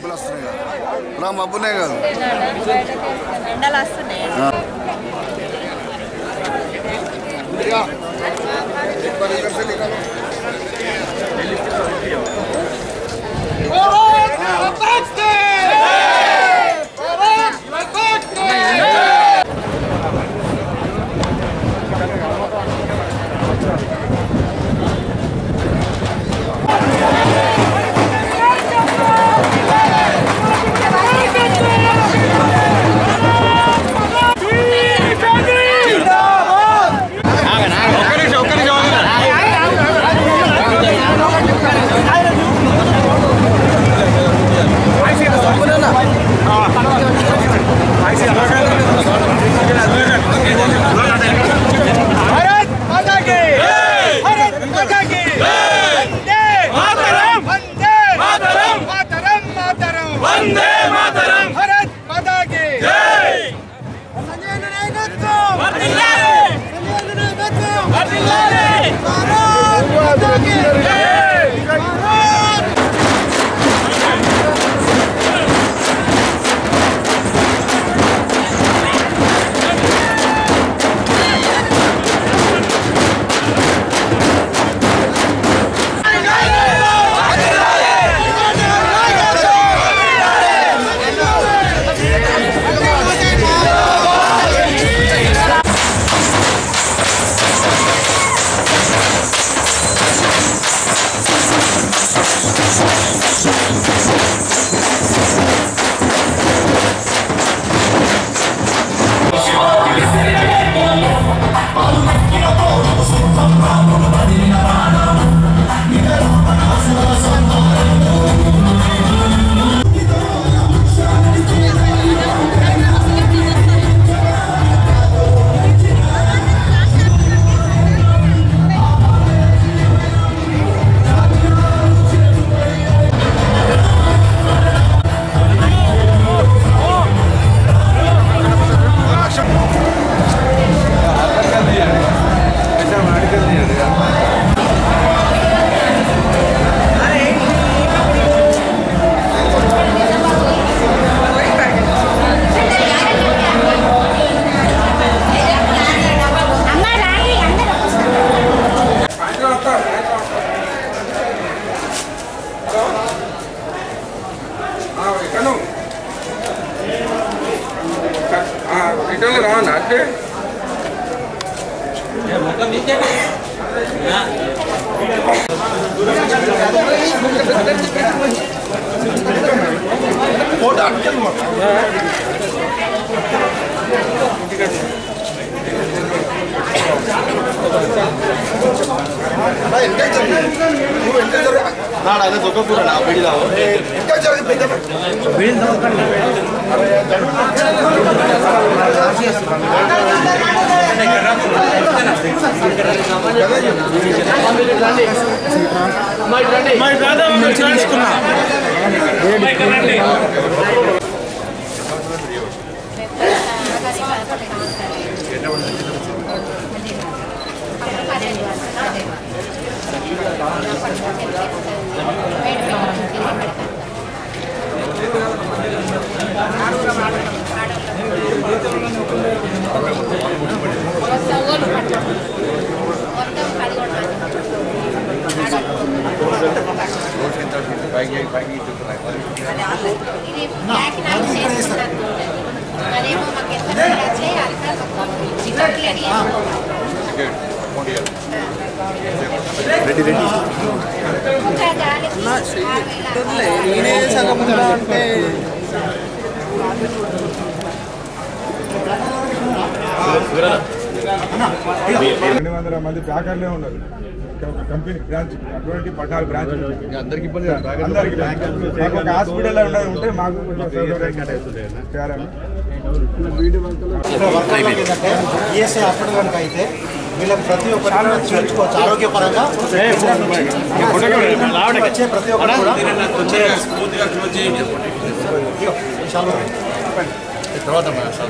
మబ్బులు వస్తున్నాయి కదా మబ్బునే కాదు ఎండలు వస్తున్నాయి మంది ప్యాకర్లే ఉన్నారు కంపెనీ బ్రాంచ్ అటువంటి 14 బ్రాంచ్ అందరికి ఇబ్బంది ఒక హాస్పిటల్ ఉంటే మాకు హాస్పిటల్ కనుక అయితే వీళ్ళకి ప్రతి ఒక్కరు చేర్చుకోవచ్చు ఆరోగ్యపరంగా వచ్చే ప్రతి ఒక్కరు తర్వాత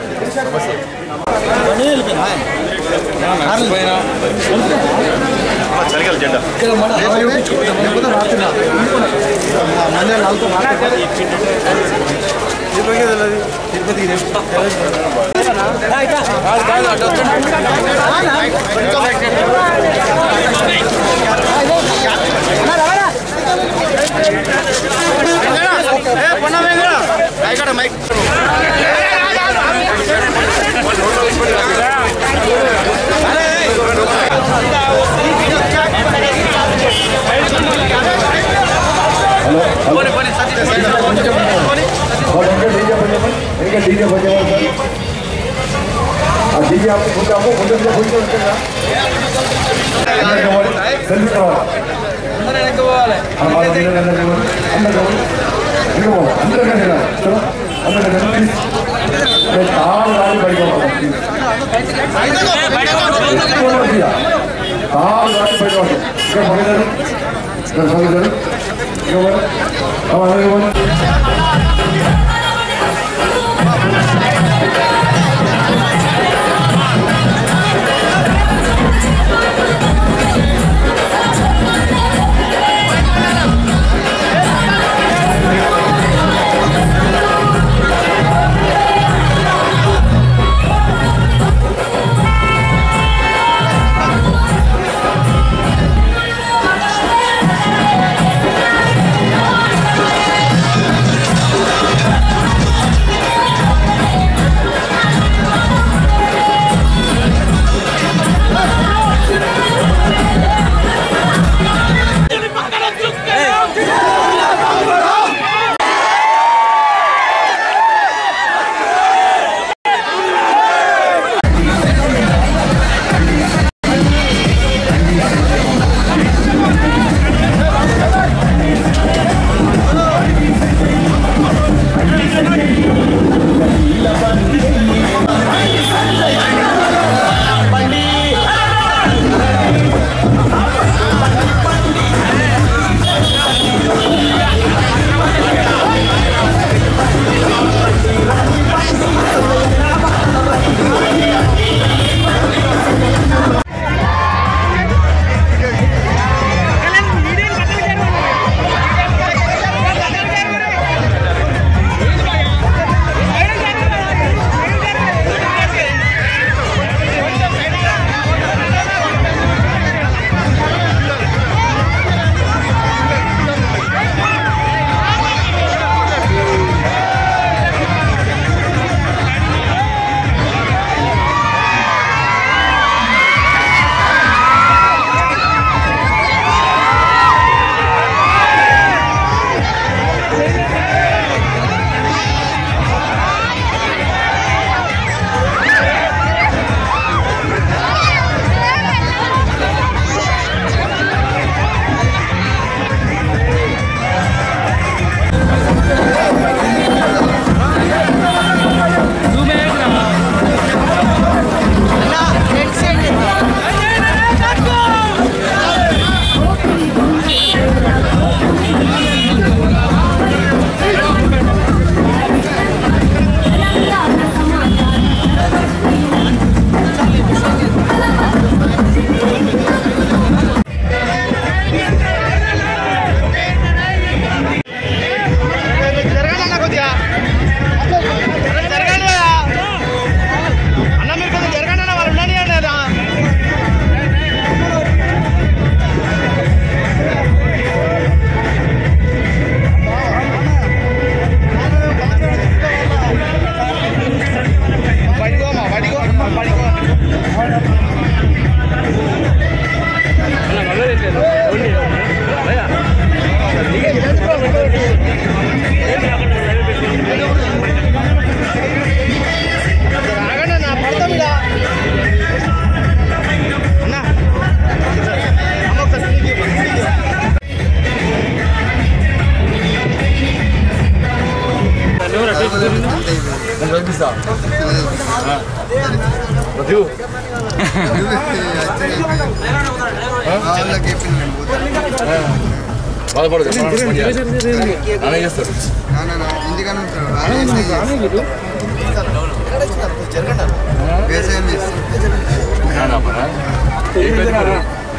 సమస్య చలికాల జెండా మైక్ डीजे बजे डीजे आपको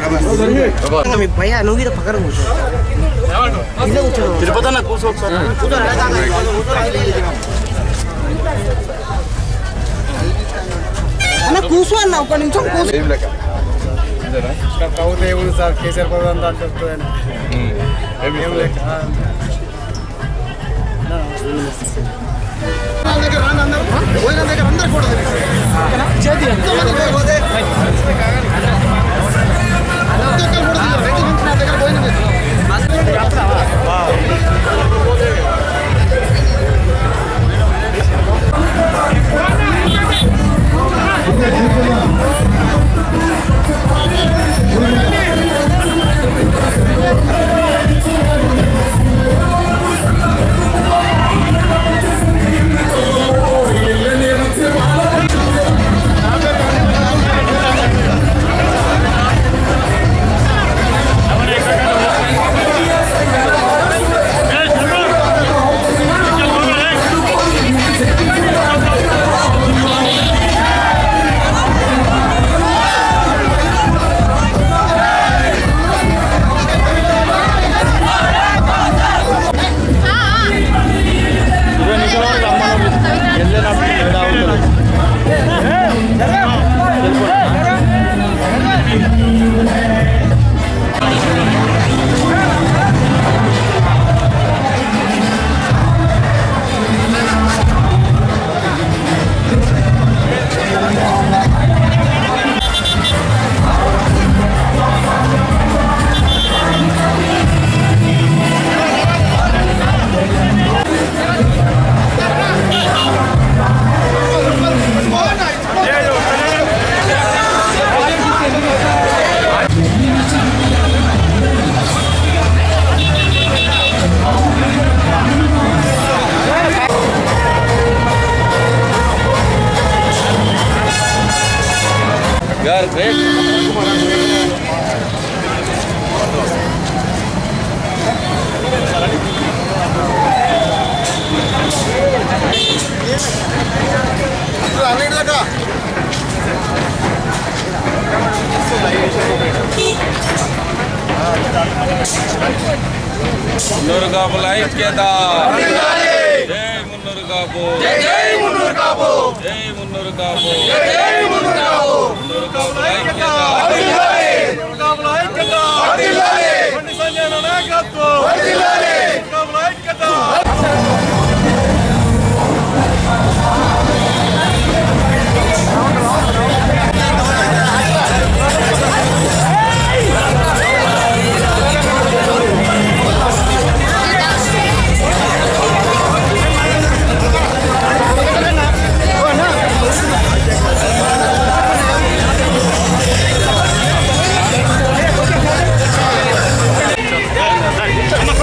మీ భయ నువ్వు మీద పక్కన కూర్చో కింద కూర్చో తిరుపతి కూర్చో అన్న కూర్చో అన్న ఒక నిమిషం కూర్చో ప్రభుత్వం ఏముంది సార్ కేసీఆర్ ప్రభుత్వం దాంట్లో చెప్తుందని ఏం లేక మున్నూరు కాపుల ఐక్యత జై మున్నూరు కాపు జై మున్నూరు కాపు జై మున్నూరు కాపు జై మున్నూరు కాపు మున్నూరు కాపుల ఐక్యత మున్నూరు కాపుల ఐక్యత వర్ధిల్లాలి బండి సంజయ్ నాయకత్వం వర్ధిల్లాలి కాపుల ఐక్యత Come on.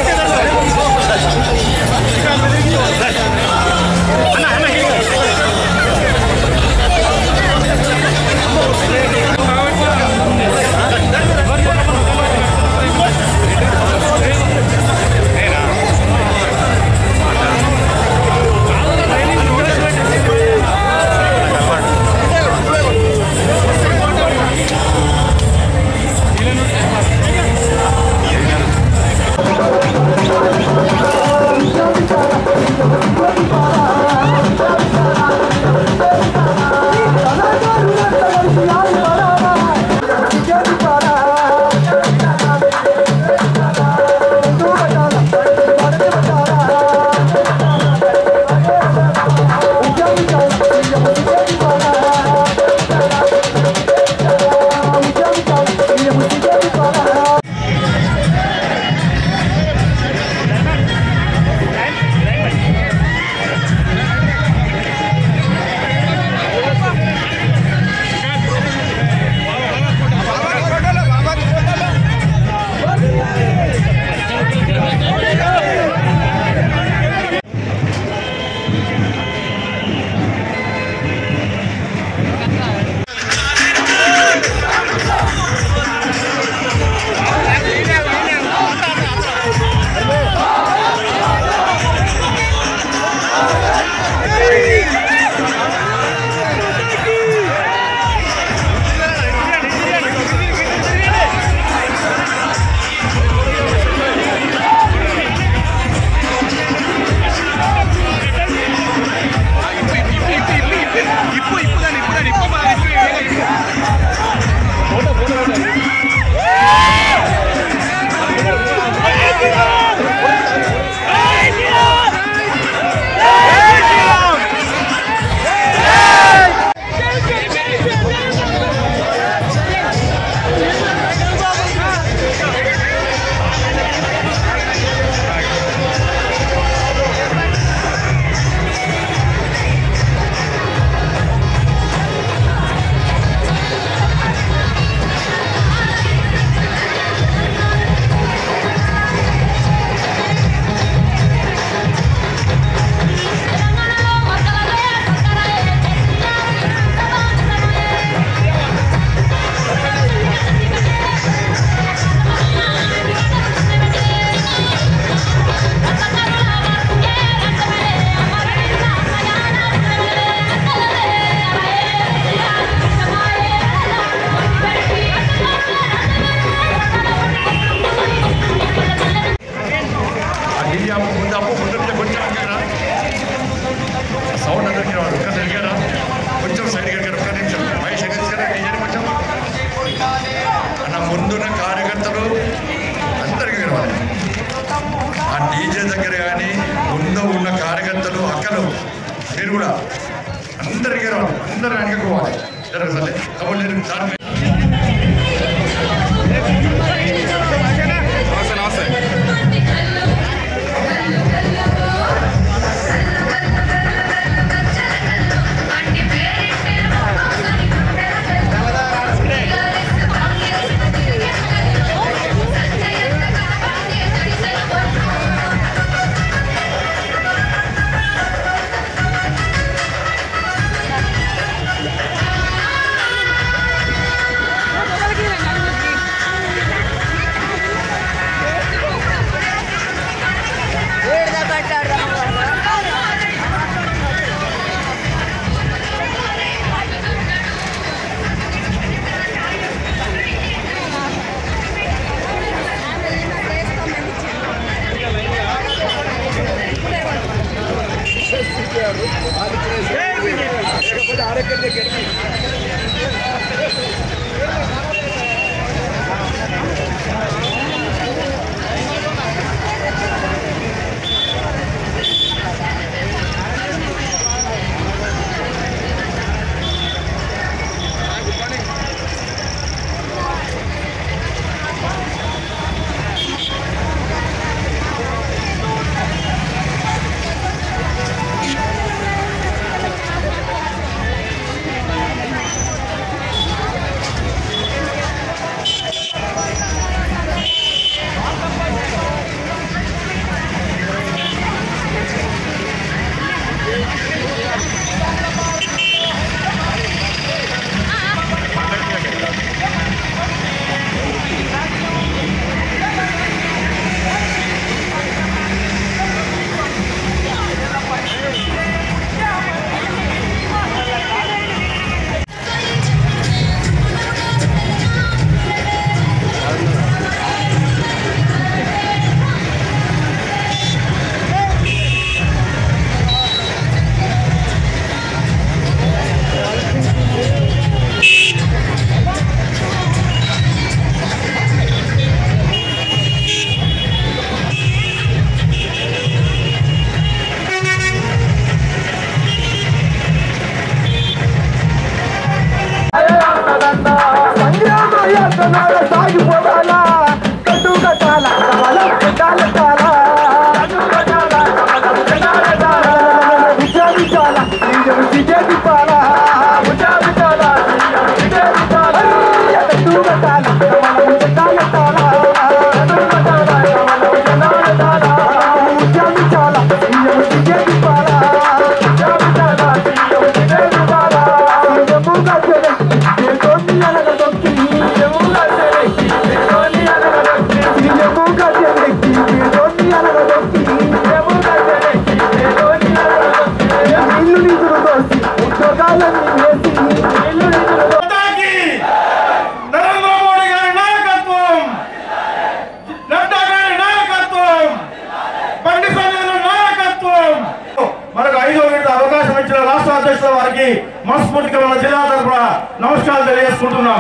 మనస్ఫూర్తిగా మన జిల్లా తరఫున నమస్కారాలు తెలియజేసుకుంటున్నాం.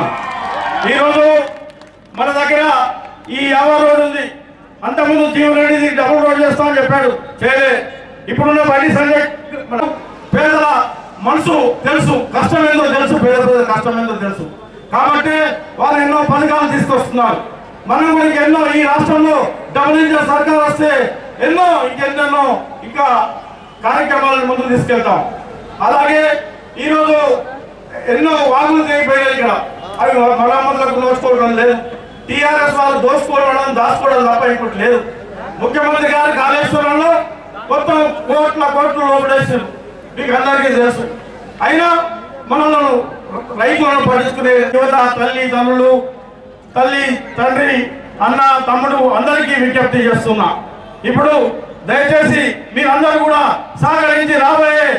ఈరోజు మన దగ్గర ఈ 50 రోడ్ ఉంది. అంతకుముందు జీవన్ రెడ్డి డబుల్ రోడ్ చేస్తామని చెప్పాడు, చేయలే. ఇప్పుడున్న బండి సంజయ్ పేదల మనసు తెలుసు, కష్టం ఏందో తెలుసు, పేద కష్టం ఏందో తెలుసు. కాబట్టి వాళ్ళు ఎన్నో పథకాలు తీసుకొస్తున్నారు. మనం కూడా ఎన్నో ఈ రాష్ట్రంలో డబుల్ ఇంజిన్ సర్కార్ వస్తే ఇంకెన్నెన్నో ఇంకా కార్యక్రమాలను ముందుకు తీసుకెళ్తాం. అలాగే ఈరోజు ఎన్నో వాగులు తెగిపోయినాయి. ఇక్కడ అవి మరమ్మతులకు దోచుకోవడం లేదు. టీఆర్ఎస్ వాళ్ళు దోచుకోవడం దాచుకోవడం తప్ప ఇంకోటి లేదు. ముఖ్యమంత్రి గారు కాళేశ్వరంలో మొత్తం కోట్లు లోపడేసారు, మీకు అందరికీ తెలుసు. అయినా మనల్ని రైతులను పట్టించుకునే యువత, తల్లి తండ్రులు, తల్లి తండ్రి, అన్న తమ్ముడు అందరికీ విజ్ఞప్తి చేస్తున్నా. ఇప్పుడు దయచేసి మీరందరూ కూడా సహకరించి రాబోయే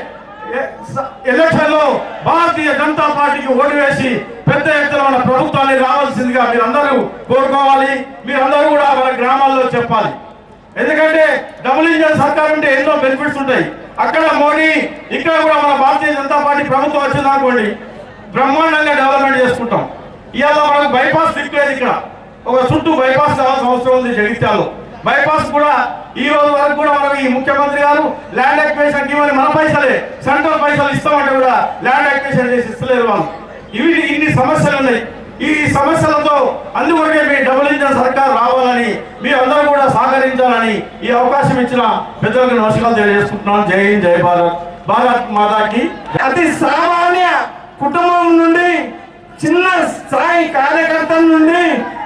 ఎలక్షన్ లో భారతీయ జనతా పార్టీకి ఓటు వేసి పెద్ద ఎత్తున మన ప్రభుత్వాన్ని రావాల్సిందిగా మీరందరూ కోరుకోవాలి. మీరందరూ కూడా మన గ్రామాల్లో చెప్పాలి. ఎందుకంటే డబుల్ ఇంజిన్ సర్కార్ అంటే ఎన్నో బెనిఫిట్స్ ఉంటాయి. అక్కడ మోడీ, ఇక్కడ కూడా మన భారతీయ జనతా పార్టీ ప్రభుత్వం వచ్చిందనుకోండి, బ్రహ్మాండంగా డెవలప్మెంట్ చేసుకుంటాం. ఇవాళ మనకు బైపాస్ దిక్కులేదు. ఇక్కడ ఒక చుట్టూ బైపాస్ కావాల్సిన అవసరం ఉంది. జగిత్యాలలో బైపాస్ కూడా ఈ రోజు వరకు కూడా మనకు ఈ ముఖ్యమంత్రి గారు ల్యాండ్ ఎక్విజిషన్ ఇవ్వని మన పైసలే, సెంట్రల్ పైసలు ఇస్తామంటే కూడా ల్యాండ్ ఎక్విజిషన్ చేసి ఇస్తలేరు వాళ్ళు. ఇన్ని సమస్యలు ఉన్నాయి. ఈ సమస్యలతో అందువరకే మీ డబుల్ ఇంజన్ సర్కార్ రావాలని మీ అందరూ కూడా సహకరించాలని ఈ అవకాశం ఇచ్చిన పెద్దలకు నమస్కారాలు తెలియజేసుకుంటున్నాను. జై హింద్, జై భారత్, భారత్ మాతాకి. అతి సామాన్య కుటుంబం నుండి చిన్న స్థాయి కార్యకర్తల నుండి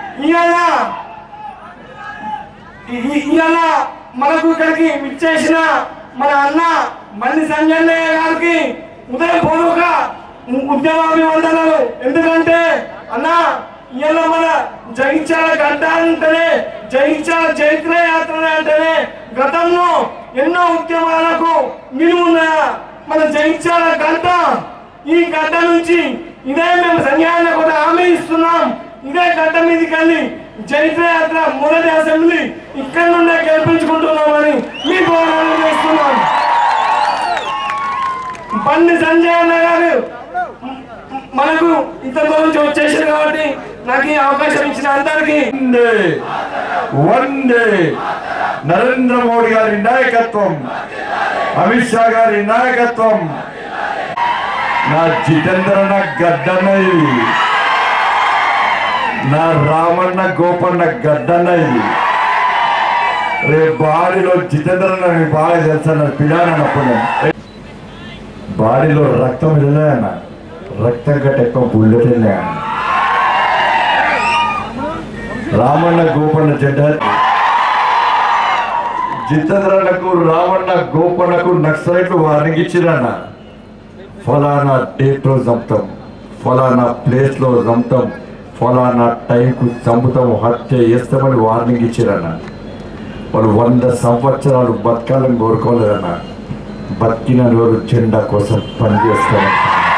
ఇవాళ మనకు ఇక్కడికి విచ్చేసిన మన అన్న బండి సంజయ్ గారికి ఉదయపూర్వక ఉద్యమాభివందనలు. ఎందుకంటే అన్న ఇవాళ మన జగిత్యాల గడ్డ అంటేనే, జగిత్యాల చైత్ర యాత్ర అంటేనే గతంలో ఎన్నో ఉద్యమాలకు నిలువున్న మన జగిత్యాల గడ్డ. ఈ గడ్డ నుంచి ఇదే మేము సంఘాన్ని కూడా హామీ ఇస్తున్నాం. ఇదే గడ్డ మీదకి వెళ్ళి చైత్ర యాత్ర మొదటి అసెంబ్లీ ఇక్కడ నుండే గెలిపించుకుంటున్నామని మీ పోరాటం చేస్తున్నాం. బండి సంజయ్ అన్న గారు మనకు ఇంతలో నుంచి వచ్చేసారు కాబట్టి నాకు ఈ అవకాశం ఇచ్చిన అందరికీ వందే నరేంద్ర మోడీ గారి నాయకత్వం, అమిత్ షా గారి నాయకత్వం, నా జితేంద్రన్న గడ్డన్నది, నా రామన్న గోపన్న గడ్డన్నది. రేపు బాడీలో జితేంద్రన్న బాగా తెలుసా పిడానప్పుడు బాడీలో రక్తం వెళ్ళాయన్న, రక్తం గట్ట ఎక్కువ బుల్లెట్ వెళ్ళాయన్న. రామన్న గోపన్న జెండ జితేంద్రన్నకు రామన్న గోపన్నకు నక్సలైట్లు వార్నింగ్ ఇచ్చిరన్న. ఫలానా డేట్ లో చంపుతాం, ఫలానా ప్లేస్ లో చంపుతాం, ఫలానా టైంకు చంపుతాం, హత్య చేస్తామని వార్నింగ్ ఇచ్చిరన్న. వాళ్ళు 100 సంవత్సరాలు బతకాలని కోరుకోలేదన్న. బతికిన రోజు జెండా కోసం పనిచేస్తామని.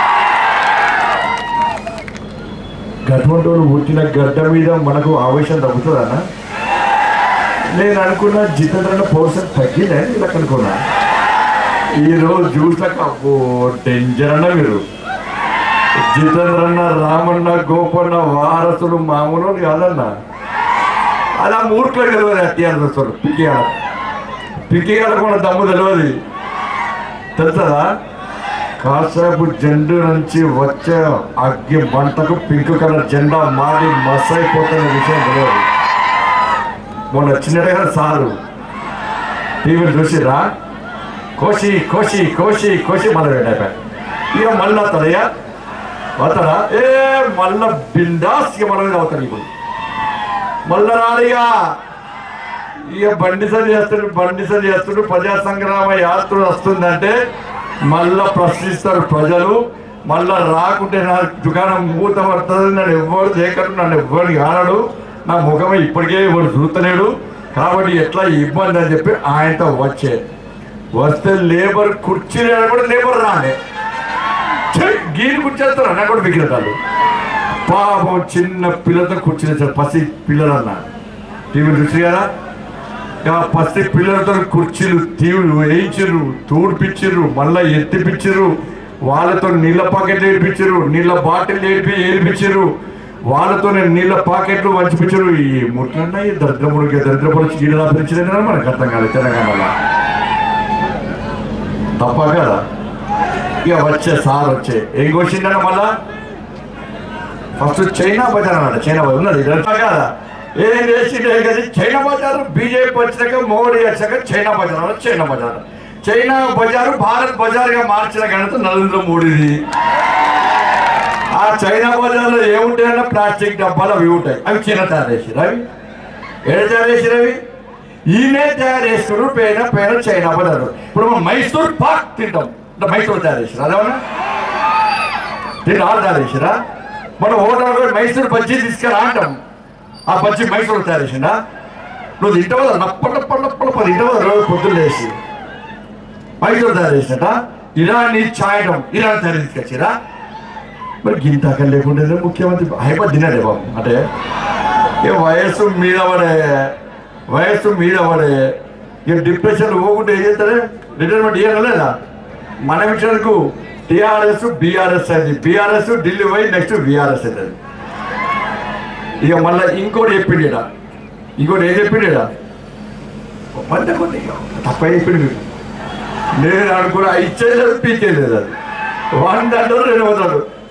అటువంటి వాళ్ళు పుట్టిన గడ్డ మీద మనకు ఆవేశం తగ్గుతుందన్న. నేను అనుకున్నా జితేంద్రన్న పౌరుషం తగ్గిందని వీళ్ళకి అనుకున్నా. ఈరోజు చూసాక అబ్బో డేంజర్ అన్న. మీరు జితేంద్రన్న రామన్న గోపన్న వారసులు మామూలు కాదన్న. అలా మూర్ఖులు తెలియదు. అత్యారసలు పికిగాడ కూడా దమ్ము తెలియదు. తెలుసా? కాసేపు జెండు నుంచి వచ్చే అగ్గి మంటకు పింక్ కలర్ జెండా మారి మస్ అయిపోతున్న విషయం తెలియదు. మొన్న చిన్నగా సారు టీవీ చూసిరా, కోసి కోసి కోసి కోసి మళ్ళీ ఇక మళ్ళీ వస్తాడయ్యా వస్తాడా? మళ్ళా బిందాస్ ఇక మన మీద అవుతాడు. ఇప్పుడు మళ్ళా రాడిగా ఇక బండి సరి చేస్తుడు ప్రజా సంగ్రామ యాత్ర వస్తుందంటే మళ్ళా ప్రశ్నిస్తారు ప్రజలు. మళ్ళా రాకుంటే నా దుకాణం మూత పడుతుంది, నన్ను ఎవ్వరు చేయకడు, నన్ను ఎవ్వరు కానడు, నా ముఖమే ఇప్పటికే ఎవరు చూస్తలేడు, కాబట్టి ఎట్లా ఇబ్బంది అని చెప్పి ఆయనతో వస్తే లేబర్ కుర్చీలు కూడా లేబర్ రానే గీని కూర్చేస్తారు అన్న కూడా విగ్రహాలు. పాపం చిన్న పిల్లలతో కూర్చునేసారు, పసి పిల్లలన్న. టీవీ చూసి కదా పసి పిల్లలతో కుర్చీలు తీవులు వేయించరు, తూడిపిచ్చిర్రు, మళ్ళా ఎత్తిపిచ్చిర్రు, వాళ్ళతో నీళ్ళ పాకెట్లు ఏడిపించారు, నీళ్ళ బాటిల్ ఏడిపించారు, వాళ్ళతో నీళ్ళ పాకెట్లు వంచిపించారు. ఈ ముట్లన్నా ఈ దరిద్రపుడు చీడలా పిలిచినా మనకు అర్థం కాదు తెలంగాణలో. తప్ప కదా? ఇక సార్ ఏం కోసిందన్న మళ్ళా ఫస్ట్ చైనా బజార్ అన్నమాట. చైనా బజార్ ఉన్నది కదా, ఏం చేసిండే కదా చైనా బజార్. బీజేపీ వచ్చాక మోడీ వచ్చాక చైనా బజార్ చైనా బజారు భారత్ బజార్గా మార్చిన ఘనత నరేంద్ర మోడీది. ఆ చైనా బజార్లో ఏముంటాయన్నా ప్లాస్టిక్ డబ్బాలు అవి ఉంటాయి. అవి చైనా తయారు చేసిరు. అవి ఏడు తయారు చేసిరు? అవి ఈయనే తయారు చేస్తారు. పైన చైనా బజార్. ఇప్పుడు మనం మైసూర్ పాక్ తింటాం, మైసూర్ తయారు చేసిరా? అదేమన్నా తయారు చేసిరా? మనం హోటల్ మైసూర్ బజ్జీ తీసుకురా అంటాం, ఆ బజ్జీ మైసూర్ తయారు చేసిందా? నువ్వు తింటావు కదా నప్పటి తింటావు రోజు పొద్దున్న లేచి మైసూర్ తయారు చేసినట. ఇరానీ చాయడం ఇరాన్ తయారు తీసుకొచ్చిరా? మరి గింతాకలు లేకుండా ముఖ్యమంత్రి హైపర్ తిన్నాడే బాబు. అంటే వయస్సు మీద పడే ఇక డిప్రెషన్ పోకుండా ఏం చేస్తారే? రిటైర్మెంట్ ఇవ్వడం లేదా? మన విషయానికి టీఆర్ఎస్ బీఆర్ఎస్ అయింది, బీఆర్ఎస్ ఢిల్లీ పోయి నెక్స్ట్ బీఆర్ఎస్ అవుతుంది. ఇక మళ్ళీ ఇంకోటి చెప్పిండా, ఇంకోటి ఏం చెప్పిండా? మళ్ళీ కొన్ని తక్కువ చెప్పిండు. నేను అనుకున్నా ఇచ్చేది పీకేది అది. 1 2 2 అవుతాడు.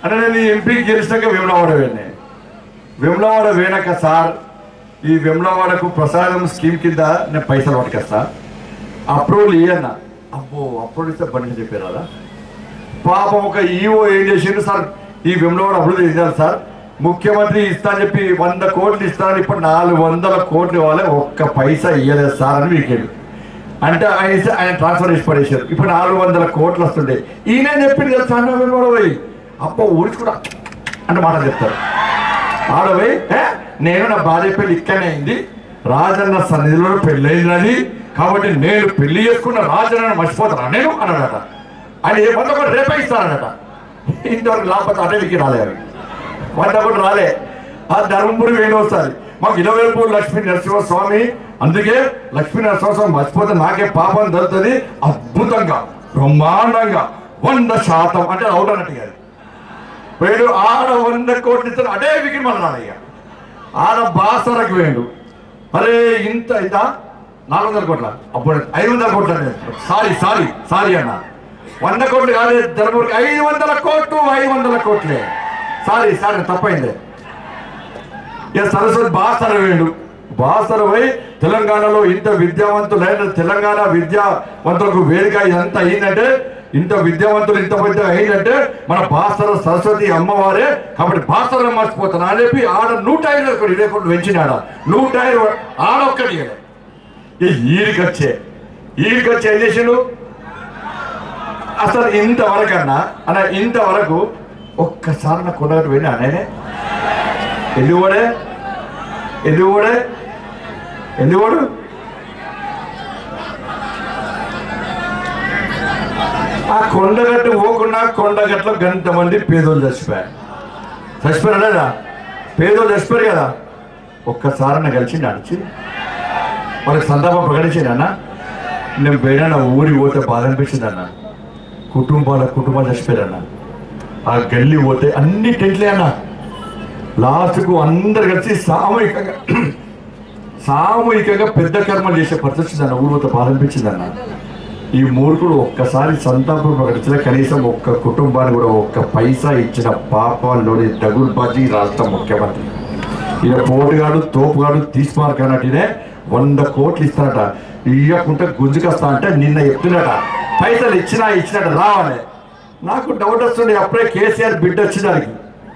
అంటే నేను ఎంపీ గెలిచినాక వేములవాడ వెళ్ళినా. వేములవాడ వేయనాక సార్ ఈ వేములవాడకు ప్రసాదం స్కీమ్ కింద నేను పైసలు పట్టుకొస్తా, అప్రూవల్ ఇయ్యన్నా. అబ్బో అప్రూవల్ ఇస్తే బండి చెప్పారు అలా. పాపం ఒక ఈఓ ఏం చేసిండు సార్, ఈ వేములవాడ అభివృద్ధి చెందాలి సార్, ముఖ్యమంత్రి ఇస్తా అని చెప్పి 100 కోట్లు ఇస్తానని ఇప్పుడు 400 కోట్లు ఇవ్వాలి, ఒక్క పైసా ఇయ్యలేదు సార్ అని వీకెండ్ అంటే ఆయన ట్రాన్స్ఫర్ చేసి పడేశారు. ఇప్పుడు 400 కోట్లు వస్తుండే. ఈయన చెప్పింది కదా సార్ వేములవాడ పోయి అప్పో ఊరికి కూడా అంటే మాట చెప్తారు. ఆడపోయి నేను నా భార్య పెళ్లి ఇక్కడనే అయింది, రాజన్న సన్నిధిలో పెళ్ళైందని కాబట్టి నేను పెళ్లి చేసుకున్న రాజన్న మర్చిపోతాను నేను అన్నాడట. ఆయన 100 కోట్లు రేపే ఇస్తానట. ఇంతవరకు లేకపోతే అటవీకి రాలే, అవి 100 కోట్లు రాలే. ఆ ధర్మపురి వేణు వస్తుంది మాకు 20 లక్ష్మీ నరసింహస్వామి, అందుకే లక్ష్మీ నరసింహస్వామి మర్చిపోతే నాకే పాపం దొరుకుతుంది. అద్భుతంగా బ్రహ్మాండంగా 100% అంటే అవుట్ అన్నట్టు కాదు. వేడు ఆడ 100 కోట్లు ఇస్తారు అదే వికెట్ మళ్ళీ రాలే. ఇక ఆడ బాసరకు వేడు అరే ఇంత ఇంత 400 కోట్ల అప్పుడు 500 కోట్లు అంటే సారీ అన్న 100 కోట్లు కాదు ధర్మపురికి 500 కోట్లు 500 కోట్లే సారీ తప్పైంది. ఇక సరస్వతి బాసర వేడు బాసరపై తెలంగాణలో ఇంత విద్యావంతులైన తెలంగాణ విద్యావంతులకు వేదిక ఇదంతా అయిందంటే, ఇంత విద్యావంతులు ఇంత పెద్ద అయిందంటే మన బాసర సరస్వతి అమ్మవారే. కాబట్టి బాసర మర్చిపోతాను అని చెప్పి ఆడ 105 కోట్లు 20 కోట్లు పెంచినాడ 105 ఆడ ఒక్కటి ఈడికొచ్చే ఏం చేసిండు అసలు ఇంతవరకన్నా అన్న ఇంతవరకు ఒక్కసారి నా కొనగట్టు వెళ్ళి నేనే ఎందుకోడు ఆ కొండగట్టు పోకుండా కొండగట్లో గంట మంది పేదోళ్ళు చచ్చిపోయారు లేదా, పేదోళ్ళు చచ్చిపోయారు కదా. ఒక్కసారి కలిసి నడిచి వాళ్ళకి సంతాపం ప్రకటించింది అన్న. నేను పోయినా ఊరికి పోతే బాధ అనిపించింది అన్న. కుటుంబాలు చచ్చిపోయారన్న. ఆ గల్లి పోతే అన్ని టెంట్లే అన్న. లాస్ట్కు అందరు కలిసి సామూహికంగా పెద్ద కర్మలు చేసే పరిస్థితి అన్న. ఊరు పోతే బాధ అనిపించింది అన్న. ఈ మూర్ఖుడు ఒక్కసారి సంతాపం ప్రకటించిన కనీసం ఒక్క కుటుంబాన్ని కూడా ఒక్క పైసా ఇచ్చిన పాపాల్లోని దగుల్బాజీ రాష్ట్ర ముఖ్యమంత్రి. ఈయన పోటుగాడు తోపుగాడు తీసుమార్క్ అన్నట్టునే 100 కోట్లు ఇస్తాడట. ఇవ్వకుంటే గుంజుకొస్తా అంటే నిన్న చెప్తున్నట పైసలు ఇచ్చినట్టు రావాలి. నాకు డౌట్ వస్తుంది, అప్పుడే కేసీఆర్ బిడ్డ వచ్చిందానికి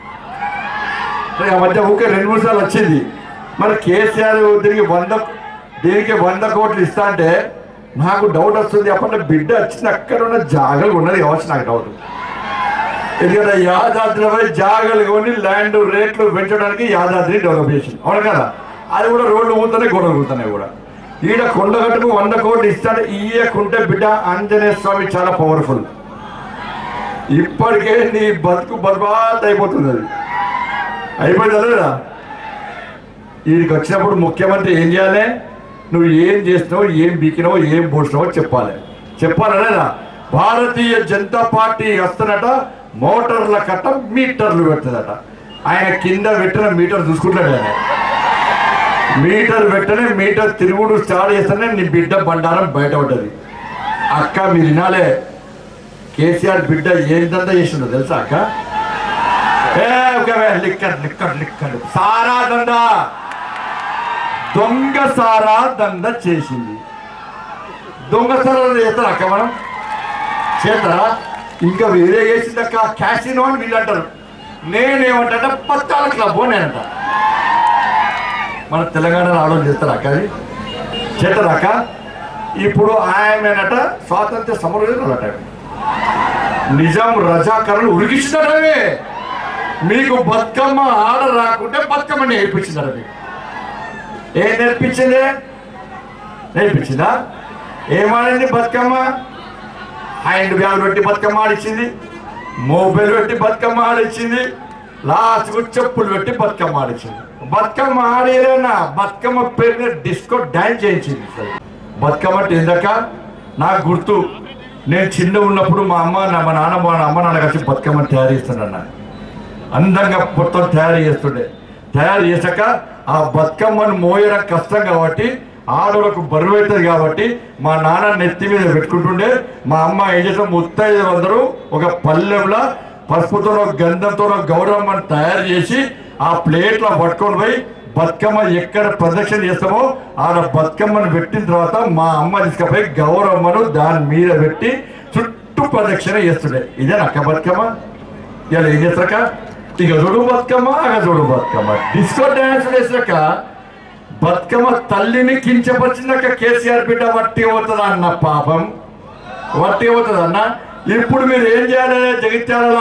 ఆ మధ్య ఊకే 2-3 సార్లు వచ్చింది. మరి కేసీఆర్ దీనికి 100 కోట్లు ఇస్తా అంటే నాకు డౌట్ వస్తుంది, అప్పట్లో బిడ్డ వచ్చింది అక్కడ ఉన్న జాగలు ఉన్నది కావచ్చు నాకు డౌట్. ఎందుకంటే యాదాద్రిపై జాగలు కొని ల్యాండ్ రేట్లు పెంచడానికి యాదాద్రి డెవలప్ చేసింది అవును కదా. అది కూడా రోడ్లు ఊతున్నాయి గొడవలు ఊతున్నాయి కూడా. ఈడ కొండగట్టుకు 100 కోట్లు ఇస్తాడు. ఇయ్యకుంటే బిడ్డ ఆంజనేయ స్వామి చాలా పవర్ఫుల్. ఇప్పటికే నీ బతుకు బర్బాద్ అయిపోతుంది. అది అయిపోయిందా లేదా? వీడికి వచ్చినప్పుడు ముఖ్యమంత్రి ఏం చేయాలి? నువ్వు ఏం చేసినావు, ఏం బీకినావు, ఏం పోసినావో చెప్పాలనేదా? భారతీయ జనతా పార్టీ వస్తున్నట మోటార్ల కట్ట మీటర్లు పెడుతుందట. ఆయన కింద పెట్టిన మీటర్ చూసుకుంటాడు. ఆయన మీటర్ పెట్టనే మీటర్ తిరుగుడు స్టార్ట్ చేస్తేనే నీ బిడ్డ బండారం బయట పడ్డది. అక్క మీరు వినాలే, కేసీఆర్ బిడ్డ ఏందంతా చేసిండో తెలుసా అక్క? లిక్కడ్ సారా దందా, దొంగ సారా దంద చేసింది. దొంగ సారా చేస్తారా అక్క? మనం చేస్తారా? ఇంకా వేరే చేసింది అక్క క్యాసినో అని వీళ్ళు అంటారు. నేనేమంటా పత్తాల క్లబ్ నేనంట. మన తెలంగాణలో ఆలోచన చేస్తారా అక్క? అది చేస్తారా అక్క? ఇప్పుడు ఆయనట స్వాతంత్ర సమరయోధులట. నిజాం రజాకరణలు ఉరికిచ్చినారవి. మీకు బతుకమ్మ ఆడ రాకుంటే బతుకమ్మ నేర్పించినారు. మీకు ఏం నేర్పించిందా? ఏమాడింది బతుకమ్మ? హ్యాండ్ బ్యాగ్ పెట్టి బతుకమ్మ ఆడిచ్చింది, మొబైల్ పెట్టి బతుకమ్మ ఆడిచ్చింది, లాస్ట్కు చెప్పులు పెట్టి బతుకమ్మ ఆడిచ్చింది. బతుకమ్మ ఆడేనా? బతుకమ్మ పేరు డిస్కో డాన్స్ చేయించింది. బతుకమ్మ అంటే ఇందాక నాకు గుర్తు, నేను చిన్న ఉన్నప్పుడు మా నాన్న కలిసి బతుకమ్మని తయారు చేస్తుండన్న. అందంగా మొత్తం తయారు చేశాక ఆ బతుకమ్మను మోయడం కష్టం కాబట్టి, ఆడవాళ్ళకు బరువు అవుతుంది కాబట్టి మా నాన్న నెత్తి మీద పెట్టుకుంటుండే. మా అమ్మ ఏం చేసాం, 35 ఒక పల్లెంలో పసుపుతోనో గంధంతోనో గౌరమ్మను తయారు చేసి ఆ ప్లేట్లో పట్టుకొని పోయి బతుకమ్మ ఎక్కడ ప్రదక్షిణ చేస్తామో ఆడ బతుకమ్మను పెట్టిన తర్వాత మా అమ్మ తీసుకుపోయి గౌరమ్మను దాని మీద పెట్టి చుట్టూ ప్రదక్షిణ చేస్తుండే. ఇదే నక్క బతుకమ్మ. ఇలా ఏం చేస్తారక ఇక చూడు బతుకమ్మ అగ చూడు బతుకమ్మ డిస్కో డ్యాన్స్ వేసాక బతుకమ్మ తల్లిని కించపరిచినాక కేసీఆర్ బిడ్డ వట్టి అవుతుంది అన్న పాపం వట్టి అవుతుంది అన్న. ఇప్పుడు మీరు ఏం చేయాలి? జగిత్యాల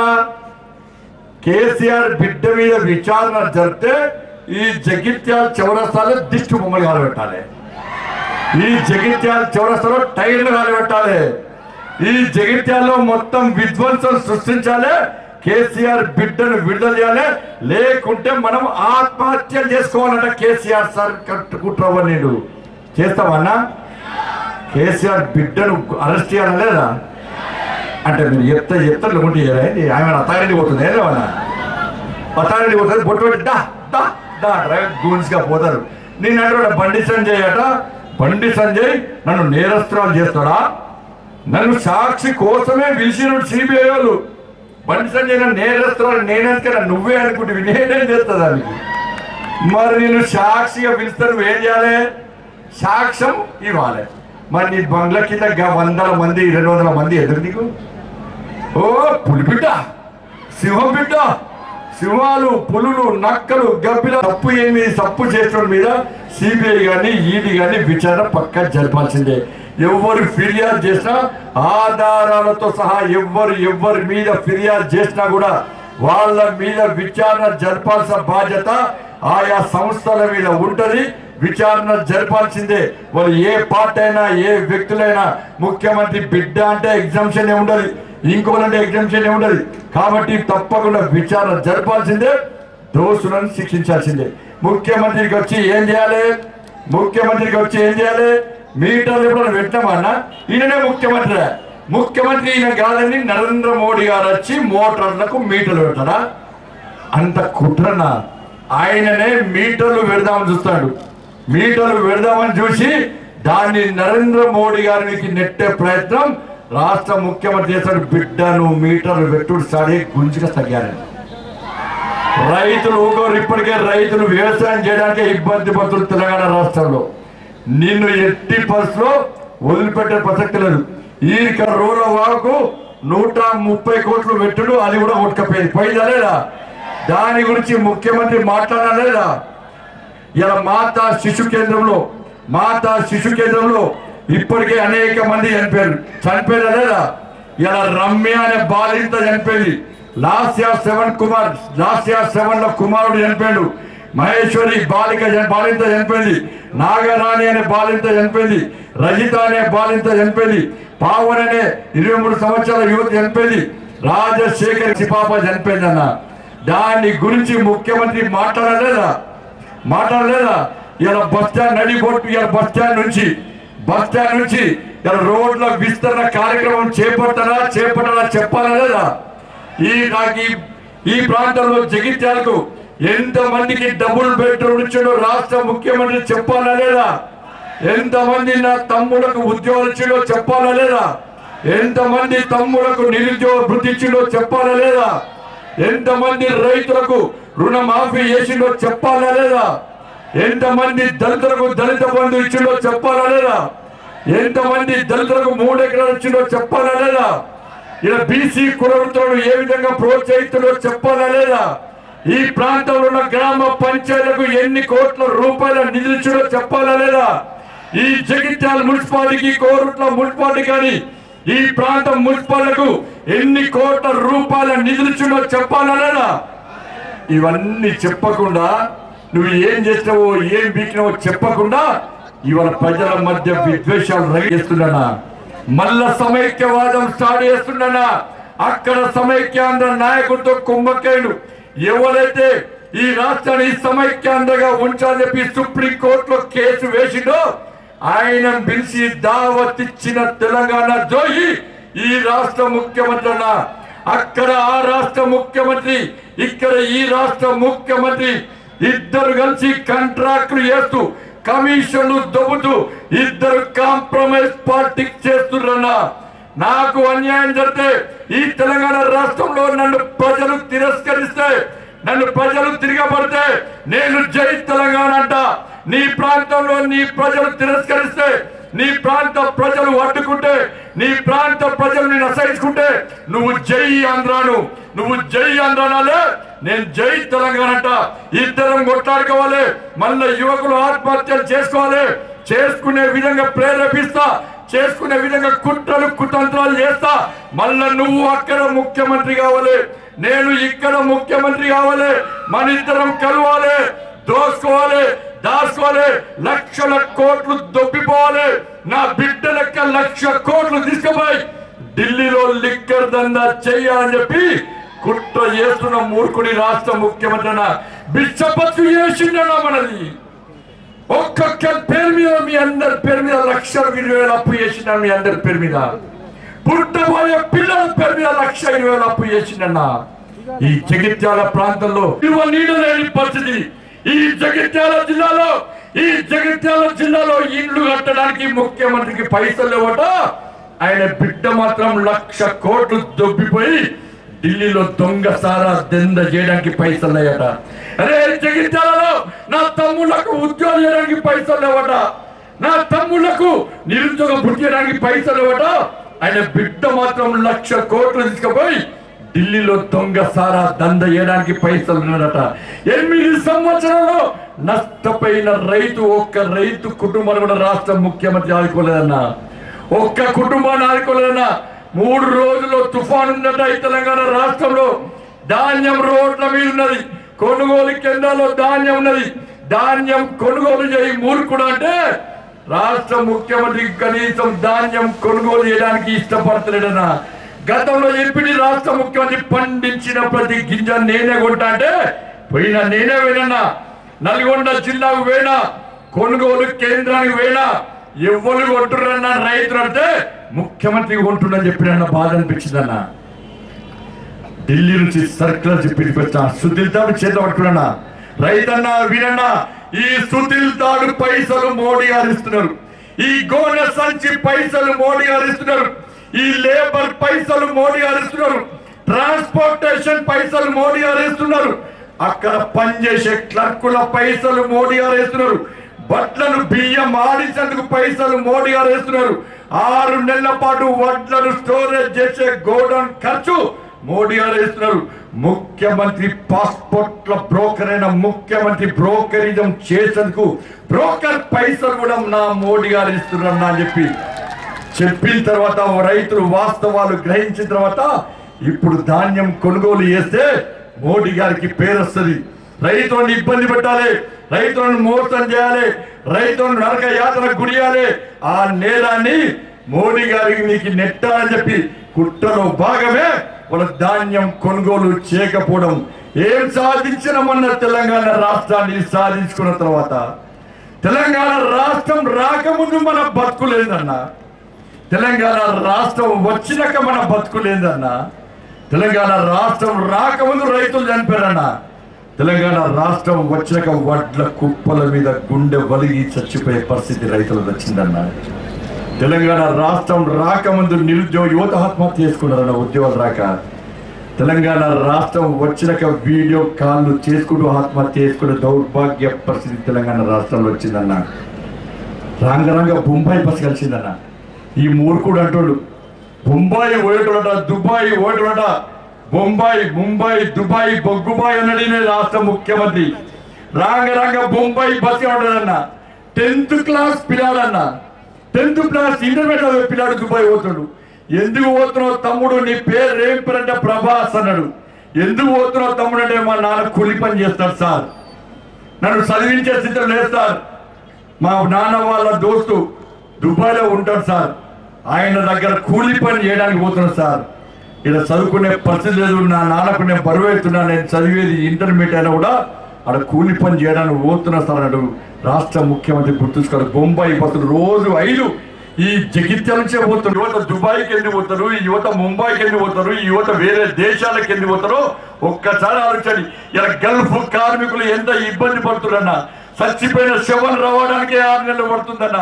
కేసీఆర్ బిడ్డ మీద విచారణ జరిపితే ఈ జగిత్యాల చౌరస్తాలో దిష్టి బొమ్మలు కాలబెట్టాలి. ఈ జగిత్యాల చౌరస్తాలో టైర్లు కాలబెట్టాలి. ఈ జగిత్యాల్లో మొత్తం విధ్వంసం సృష్టించాలి. కేసీఆర్ బిడ్డను విడుదల చేయాలి. లేకుంటే మనం ఆత్మహత్యలు చేసుకోవాలంట. కేసీఆర్ సార్ కట్టుకుంటావా? నేను చేస్తామన్నా కేసీఆర్ బిడ్డను అరెస్ట్ చేయాలా లేదా అంటే మీరు చెప్తారు లేకుంటే ఆమె అథారిటీ పోతుంది. ఏమన్నా అథారిటీ పోతుంది బొట్టు పెట్టి డా డా డా గూన్స్గా పోతారు. నేను అంటే బండి సంజయ్ అట బండి సంజయ్ నన్ను నేరస్తురాలు చేస్తాడా? నన్ను సాక్షి కోసమే పిలిచినట్టు సిబిఐ వాళ్ళు. బండి సంజయ్ నన్ను నేరస్తురాలు నేనెందుకన్నా నువ్వే అనుకుంటే నేనేం చేస్తా దానికి? మరి నేను సాక్షిగా పిలుస్తాను. నువ్వేం చేయాలి? సాక్ష్యం ఇవ్వాలి. మరి నీ బంగ్లా కింద 100 మంది 200 మంది ఎదురు నీకు. ఓ పులిబిడ్డ సింహం బిడ్డ సింహాలు పులులు నక్కలు గబ్బిల తప్పు ఏమి తప్పు చేసిన మీద సిబిఐ కానీ ఈడీ కానీ విచారణ పక్కా జరపాల్సిందే. ఎవరు ఫిర్యాదు చేసినా ఆధారాలతో సహా ఎవరి మీద ఫిర్యాదు చేసినా కూడా వాళ్ళ మీద విచారణ జరపాల్సిన బాధ్యత ఆయా సంస్థల మీద ఉంటది. విచారణ జరపాల్సిందే. వాళ్ళు ఏ పార్టీ అయినా ఏ వ్యక్తులైనా ముఖ్యమంత్రి బిడ్డ అంటే ఎగ్జామ్షన్ ఉండదు, ఇంకోనంటే ఎగ్జామ్షన్ ఉండదు. కాబట్టి తప్పకుండా విచారణ జరపాల్సిందే. దోషులను శిక్షించాల్సిందే. ముఖ్యమంత్రికి వచ్చి ఏం చేయాలి? మీటర్లు ఎప్పుడైనా పెట్టామన్నా ఈయననే ముఖ్యమంత్రి ఈయన కాదని నరేంద్ర మోడీ గారు వచ్చి మోటార్లకు మీటర్లు పెడతాడా? అంత కుట్రన ఆయననే మీటర్లు పెడదామని చూస్తాడు. మీటర్లు పెడదామని చూసి దాన్ని నరేంద్ర మోడీ గారికి నెట్టే ప్రయత్నం రాష్ట్ర ముఖ్యమంత్రి చేస్తాడు. బిడ్డను మీటర్లు పెట్టుడు సాడి గుంజుగా తగ్గారని రైతులు ఊగోరు. ఇప్పటికే రైతులు వ్యవసాయం చేయడానికి ఇబ్బంది పడుతున్నారు తెలంగాణ రాష్ట్రంలో. నిన్ను ఎట్టి పరిస్థితిలో వదిలిపెట్టే ప్రసక్తి లేదు. ఈ రోడ్ల వాకు 130 కోట్లు పెట్టుడు అది కూడా పోయిందా లేదా? దాని గురించి ముఖ్యమంత్రి మాట్లాడలేదా? ఇలా మాతా శిశు కేంద్రంలో ఇప్పటికే అనేక మంది చనిపోయారా లేదా? ఇలా రమ్య అనే బాలింత చనిపోయింది. లాస్ట్ ఇయర్ 7 లో కుమారుడు చనిపోయాడు. మహేశ్వరి బాలింత చనిపోయింది. నాగరాణి అనే బాలింత చనిపోయింది. రజిత అనే బాలింత చనిపోయింది. పావన్ అనే 23 సంవత్సరాల యువతి చనిపోయింది. రాజశేఖర్ పాప చనిపోయింది అన్న. దాని గురించి ముఖ్యమంత్రి మాట్లాడలేదా? ఇలా బస్టాండ్ నడిబొట్టు ఇలా బస్టాండ్ నుంచి ఇలా రోడ్ల విస్తరణ కార్యక్రమం చేపట్టారా చెప్పాలా లేదా? ఈ ప్రాంతంలో జగిత్యాలకు ఎంతమందికి డబుల్ బెడ్రూమ్ ఇచ్చాడో రాష్ట్ర ముఖ్యమంత్రి చెప్పాలా లేదా? ఎంతమంది నా తమ్ములకు ఉద్యోగాలు ఇచ్చిండో చెప్పాలా లేదా? ఎంతమంది తమ్ములకు నిరుద్యోగ వృత్తి ఇచ్చిండో చెప్పాలా లేదా? ఎంతమంది రైతులకు రుణమాఫీ చేసిండో చెప్పాలా లేదా? ఎంతమంది దళితులకు దళిత బంధు ఇచ్చిండో చెప్పాలా లేదా? ఎంతమంది దళితులకు 3 ఎకరాలు ఇచ్చిండో చెప్పాలా లేదా? ఇలా బీసీ కులవృత్తులను ఏ విధంగా ప్రోత్సహిస్తుండో చెప్పాలా లేదా? ఈ ప్రాంతంలో ఉన్న గ్రామ పంచాయతీలకు ఎన్ని కోట్ల రూపాయల నిధులు ఇచ్చిండో చెప్పాలా లేదా? ఈ జగిత్యాల మున్సిపాలిటీకి కోరుట్ల మున్సిపాలిటీ కానీ ఈ ప్రాంతం మున్సిపాలిటీలకు ఎన్ని కోట్ల రూపాయల నిధులు ఇచ్చిండో చెప్పాలా లేదా? ఇవన్నీ చెప్పకుండా నువ్వు ఏం చేస్తావో ఏం బీకినావో చెప్పకుండా ఇవాళ ప్రజల మధ్య విద్వేషాలు రైతున్నా మళ్ళా సమైక్యవాదం స్టార్ట్ చేస్తున్నా. అక్కడ సమైక్యాంధ్ర నాయకుడితో కుంభకేయుడు ఎవరైతే ఈ రాష్ట్రాన్ని సమైక్యాంధ్రగా ఉంచాలని చెప్పి సుప్రీంకోర్టులో కేసు వేసిండో ఆయన పిలిచి దావత్ ఇచ్చిన తెలంగాణ ద్రోహి ఈ రాష్ట్ర ముఖ్యమంత్రి అన్న. అక్కడ ఆ రాష్ట్ర ముఖ్యమంత్రి ఇక్కడ ఈ రాష్ట్ర ముఖ్యమంత్రి ఇద్దరు కలిసి కాంట్రాక్టులు చేస్తూ కమిషన్లు దొబ్బుతూ ఇద్దరు కాంప్రమైజ్ పాలిటిక్స్ చేస్తున్నా. నాకు అన్యాయం జరిగితే ఈ తెలంగాణ రాష్ట్రంలో నన్ను ప్రజలు తిరస్కరిస్తే, నన్ను ప్రజలు తిరగబడితే నేను జై తెలంగాణ అంట. నీ ప్రాంతంలో నీ ప్రజలు తిరస్కరిస్తే, నీ ప్రాంత ప్రజలు అడ్డుకుంటే, నీ ప్రాంత ప్రజలు నేను అసహించుకుంటే నువ్వు జై ఆంధ్రాను, నువ్వు జై ఆంధ్రానాలే, నేను జై తెలంగాణ అంట. ఇద్దరం కొట్లాడుకోవాలి. మళ్ళీ యువకులు ఆత్మహత్యలు చేసుకోవాలి. చేసుకునే విధంగా ప్రేరేపిస్తా, చేసుకునే విధంగా కుట్రలు కుతంత్రాలు చేస్తా. మళ్ళా నువ్వు అక్కడ ముఖ్యమంత్రి కావాలి, నేను ఇక్కడ ముఖ్యమంత్రి కావాలి. మన ఇద్దరం కలవాలి, దోసుకోవాలి, దాచుకోవాలి, లక్షల కోట్లు దొబ్బిపోవాలి. నా బిడ్డ లెక్క 1,00,000 కోట్లు తీసుకుపోయి ఢిల్లీలో లిక్కర్ దందా చెయ్యాలని చెప్పి కుట్ర చేస్తున్న మూర్ఖుడి రాష్ట్ర ముఖ్యమంత్రి బిచ్చపత్తు చేసిండనా మనది. ఒక్కొక్క పేరు మీద మీ అందరి పేరు మీద 1,20,000 అప్పు చేసిన, మీ అందరి పేరు మీద పుట్టబోయే పిల్లల పేరు మీద 1,20,000 అప్పు చేసిండన్నా. ఈ జగిత్యాల ప్రాంతంలో నీడ లేని పరిస్థితి. ఈ జగిత్యాల జిల్లాలో ఇండ్లు కట్టడానికి ముఖ్యమంత్రికి పైసలు లేవట. ఆయన బిడ్డ మాత్రం 1,00,000 కోట్లు దొబ్బిపోయి ఢిల్లీలో దొంగ సారా దంద చేయడానికి పైసలు లేవట. అరే జగిత్యాలలో నా తమ్ముళ్లకు ఉద్యోగం చేయడానికి పైసలు లేవట, నా తమ్ముళ్లకు నిరుద్యోగ భృతి చేయడానికి పైసలు లేవట. ఆయన బిడ్డ మాత్రం 1,00,000 కోట్లు తీసుకుపోయి ఢిల్లీలో దొంగ సారా దంద చేయడానికి పైసలు ఉన్నాడట. 8 సంవత్సరాల్లో నష్టపోయిన రైతు, ఒక్క రైతు కుటుంబాన్ని కూడా రాష్ట్ర ముఖ్యమంత్రి ఆదుకోలేదన్నా. ఒక్క కుటుంబాన్ని ఆదుకోలేదన్నా. 3 రోజుల్లో తుఫాను ఉందట ఈ తెలంగాణ రాష్ట్రంలో. ధాన్యం రోడ్ల మీద ఉన్నది, కొనుగోలు కేంద్రాల్లో ధాన్యం ఉన్నది. ధాన్యం కొనుగోలు చేయి మూర్ఖుడు అంటే రాష్ట్ర ముఖ్యమంత్రి కనీసం ధాన్యం కొనుగోలు చేయడానికి ఇష్టపడతలేడన్నా. గతంలో ఎంపీడీ రాష్ట్ర ముఖ్యమంత్రి పండించిన ప్రతి గింజ నేనే కొంటా అంటే పోయినా, నేనే పోయినా. నల్గొండ జిల్లాకు పోయినా, కొనుగోలు కేంద్రానికి పోయినా, ఎవరు కొంటున్నా రైతులు అంటే ముఖ్యమంత్రి కొంటున్నా చెప్పిన బాధ అనిపించిందన్న. ఢిల్లీ నుంచి సర్కులర్ చెప్పి సుతిల్ తాడు చేత పట్టుకున్నా. రైతన్నా వినన్నా, ఈ సుతిల్ తాడు పైసలు మోడీ గారు ఇస్తున్నారు, ఈ గోనె సంచి పైసలు మోడీ గారు ఇస్తున్నారు, ఈ లేబర్ పైసలు మోడీ గారు ఇస్తున్నారు, ట్రాన్స్పోర్టేషన్ పైసలు మోడీ గారు ఇస్తున్నారు, అక్కడ పనిచేసే క్లర్కుల పైసలు మోడీ గారు ఇస్తున్నారు, వడ్లను బియ్యం ఆడించేందుకు పైసలు మోడీ గారు ఇస్తున్నారు, 6 నెలల పాటు వడ్లను స్టోరేజ్ చేసే గోడౌన్ ఖర్చు మోడీ గారు ఇస్తున్నారు. ముఖ్యమంత్రి పాస్పోర్ట్ల బ్రోకర్ అయిన ముఖ్యమంత్రి బ్రోకరిజం చేసేందుకు బ్రోకర్ పైసలు కూడా నా మోడీ గారు ఇస్తున్నారు అని చెప్పిన తర్వాత రైతులు వాస్తవాలు గ్రహించిన తర్వాత ఇప్పుడు ధాన్యం కొనుగోలు చేస్తే మోడీ గారికి పేరు వస్తుంది. రైతులను ఇబ్బంది పెట్టాలి, రైతులను మోసం చేయాలి, రైతులను నరక యాత్ర గుడియాలి, ఆ నేరాన్ని మోడీ గారికి మీకు నెట్టాలని చెప్పి కుట్రలో భాగమే వాళ్ళ ధాన్యం కొనుగోలు చేయకపోవడం. ఏం సాధించినమన్న తెలంగాణ రాష్ట్రాన్ని సాధించుకున్న తర్వాత, తెలంగాణ రాష్ట్రం రాకముందు మన బతుకులేదన్నా, తెలంగాణ రాష్ట్రం వచ్చినాక మన బతుకులేదన్నా, తెలంగాణ రాష్ట్రం రాకముందు రైతులు చనిపోయారన్నా, తెలంగాణ రాష్ట్రం వచ్చినాక వడ్ల కుప్పల మీద గుండె వలిగి చచ్చిపోయే పరిస్థితి రైతులకు వచ్చిందన్నా. తెలంగాణ రాష్ట్రం రాకముందు నిరుద్యోగ యువత ఆత్మహత్య చేసుకున్నారన్న, ఉద్యోగాలు రాక. తెలంగాణ రాష్ట్రం వచ్చినాక వీడియో కాల్లు చేసుకుంటూ ఆత్మహత్య చేసుకునే దౌర్భాగ్య పరిస్థితి తెలంగాణ రాష్ట్రంలో వచ్చిందన్న. రంగరంగ బొంబాయి బస్సు కలిసిందన్న. ఈ మూర్ఖుడు అంటాడు బొంబాయి ఓయటోట, దుబాయ్ ఓయటోట, బొంబాయి ముంబై దుబాయ్ బొగ్గుబాయ్ అన్నది రాష్ట్ర ముఖ్యమంత్రి. రంగరంగ బొంబాయి బస్సు ఉంటాడన్న. 10th క్లాస్ పిల్లాడన్న, 10th క్లాస్ ఇంటర్మీడియట్ పిల్లాడు దుబాయ్ పోతాడు. ఎందుకు పోతున్నావు తమ్ముడు, నీ పేరు ఏం పేరు అంటే ప్రభాస్ అన్నాడు. ఎందుకు పోతున్నావు తమ్ముడు అంటే మా నాన్న కూలి పని చేస్తాడు సార్, నన్ను చదివించే స్థితిలో లేదు సార్, మా నాన్న వాళ్ళ దోస్తు దుబాయ్లో ఉంటాడు సార్, ఆయన దగ్గర కూలి పని చేయడానికి పోతున్నాడు సార్, ఇలా చదువుకునే పరిస్థితి లేదు, నా నాన్నకు నేను బరువు అవుతున్నా, నేను చదివేది ఇంటర్మీడియట్ అయినా కూడా అక్కడ కూలి పని చేయడానికి పోతున్నా సార్ అన్నాడు. రాష్ట్ర ముఖ్యమంత్రి గుర్తుంచుకోవాలి. బొంబాయి బస్సులు రోజు 5 ఈ జగిత్యాల నుంచే పోతారు. యువత దుబాయ్కి వెళ్ళి పోతారు, ఈ యువత ముంబైకి వెళ్ళి పోతారు, ఈ యువత వేరే దేశాలకు వెళ్ళి పోతారో ఒక్కసారి ఆలోచించండి. ఇలా గల్ఫ్ కార్మికులు ఎంత ఇబ్బంది పడుతున్నారన్న. చచ్చిపోయిన శవం రావడానికి 6 నెలలు పడుతుందన్న.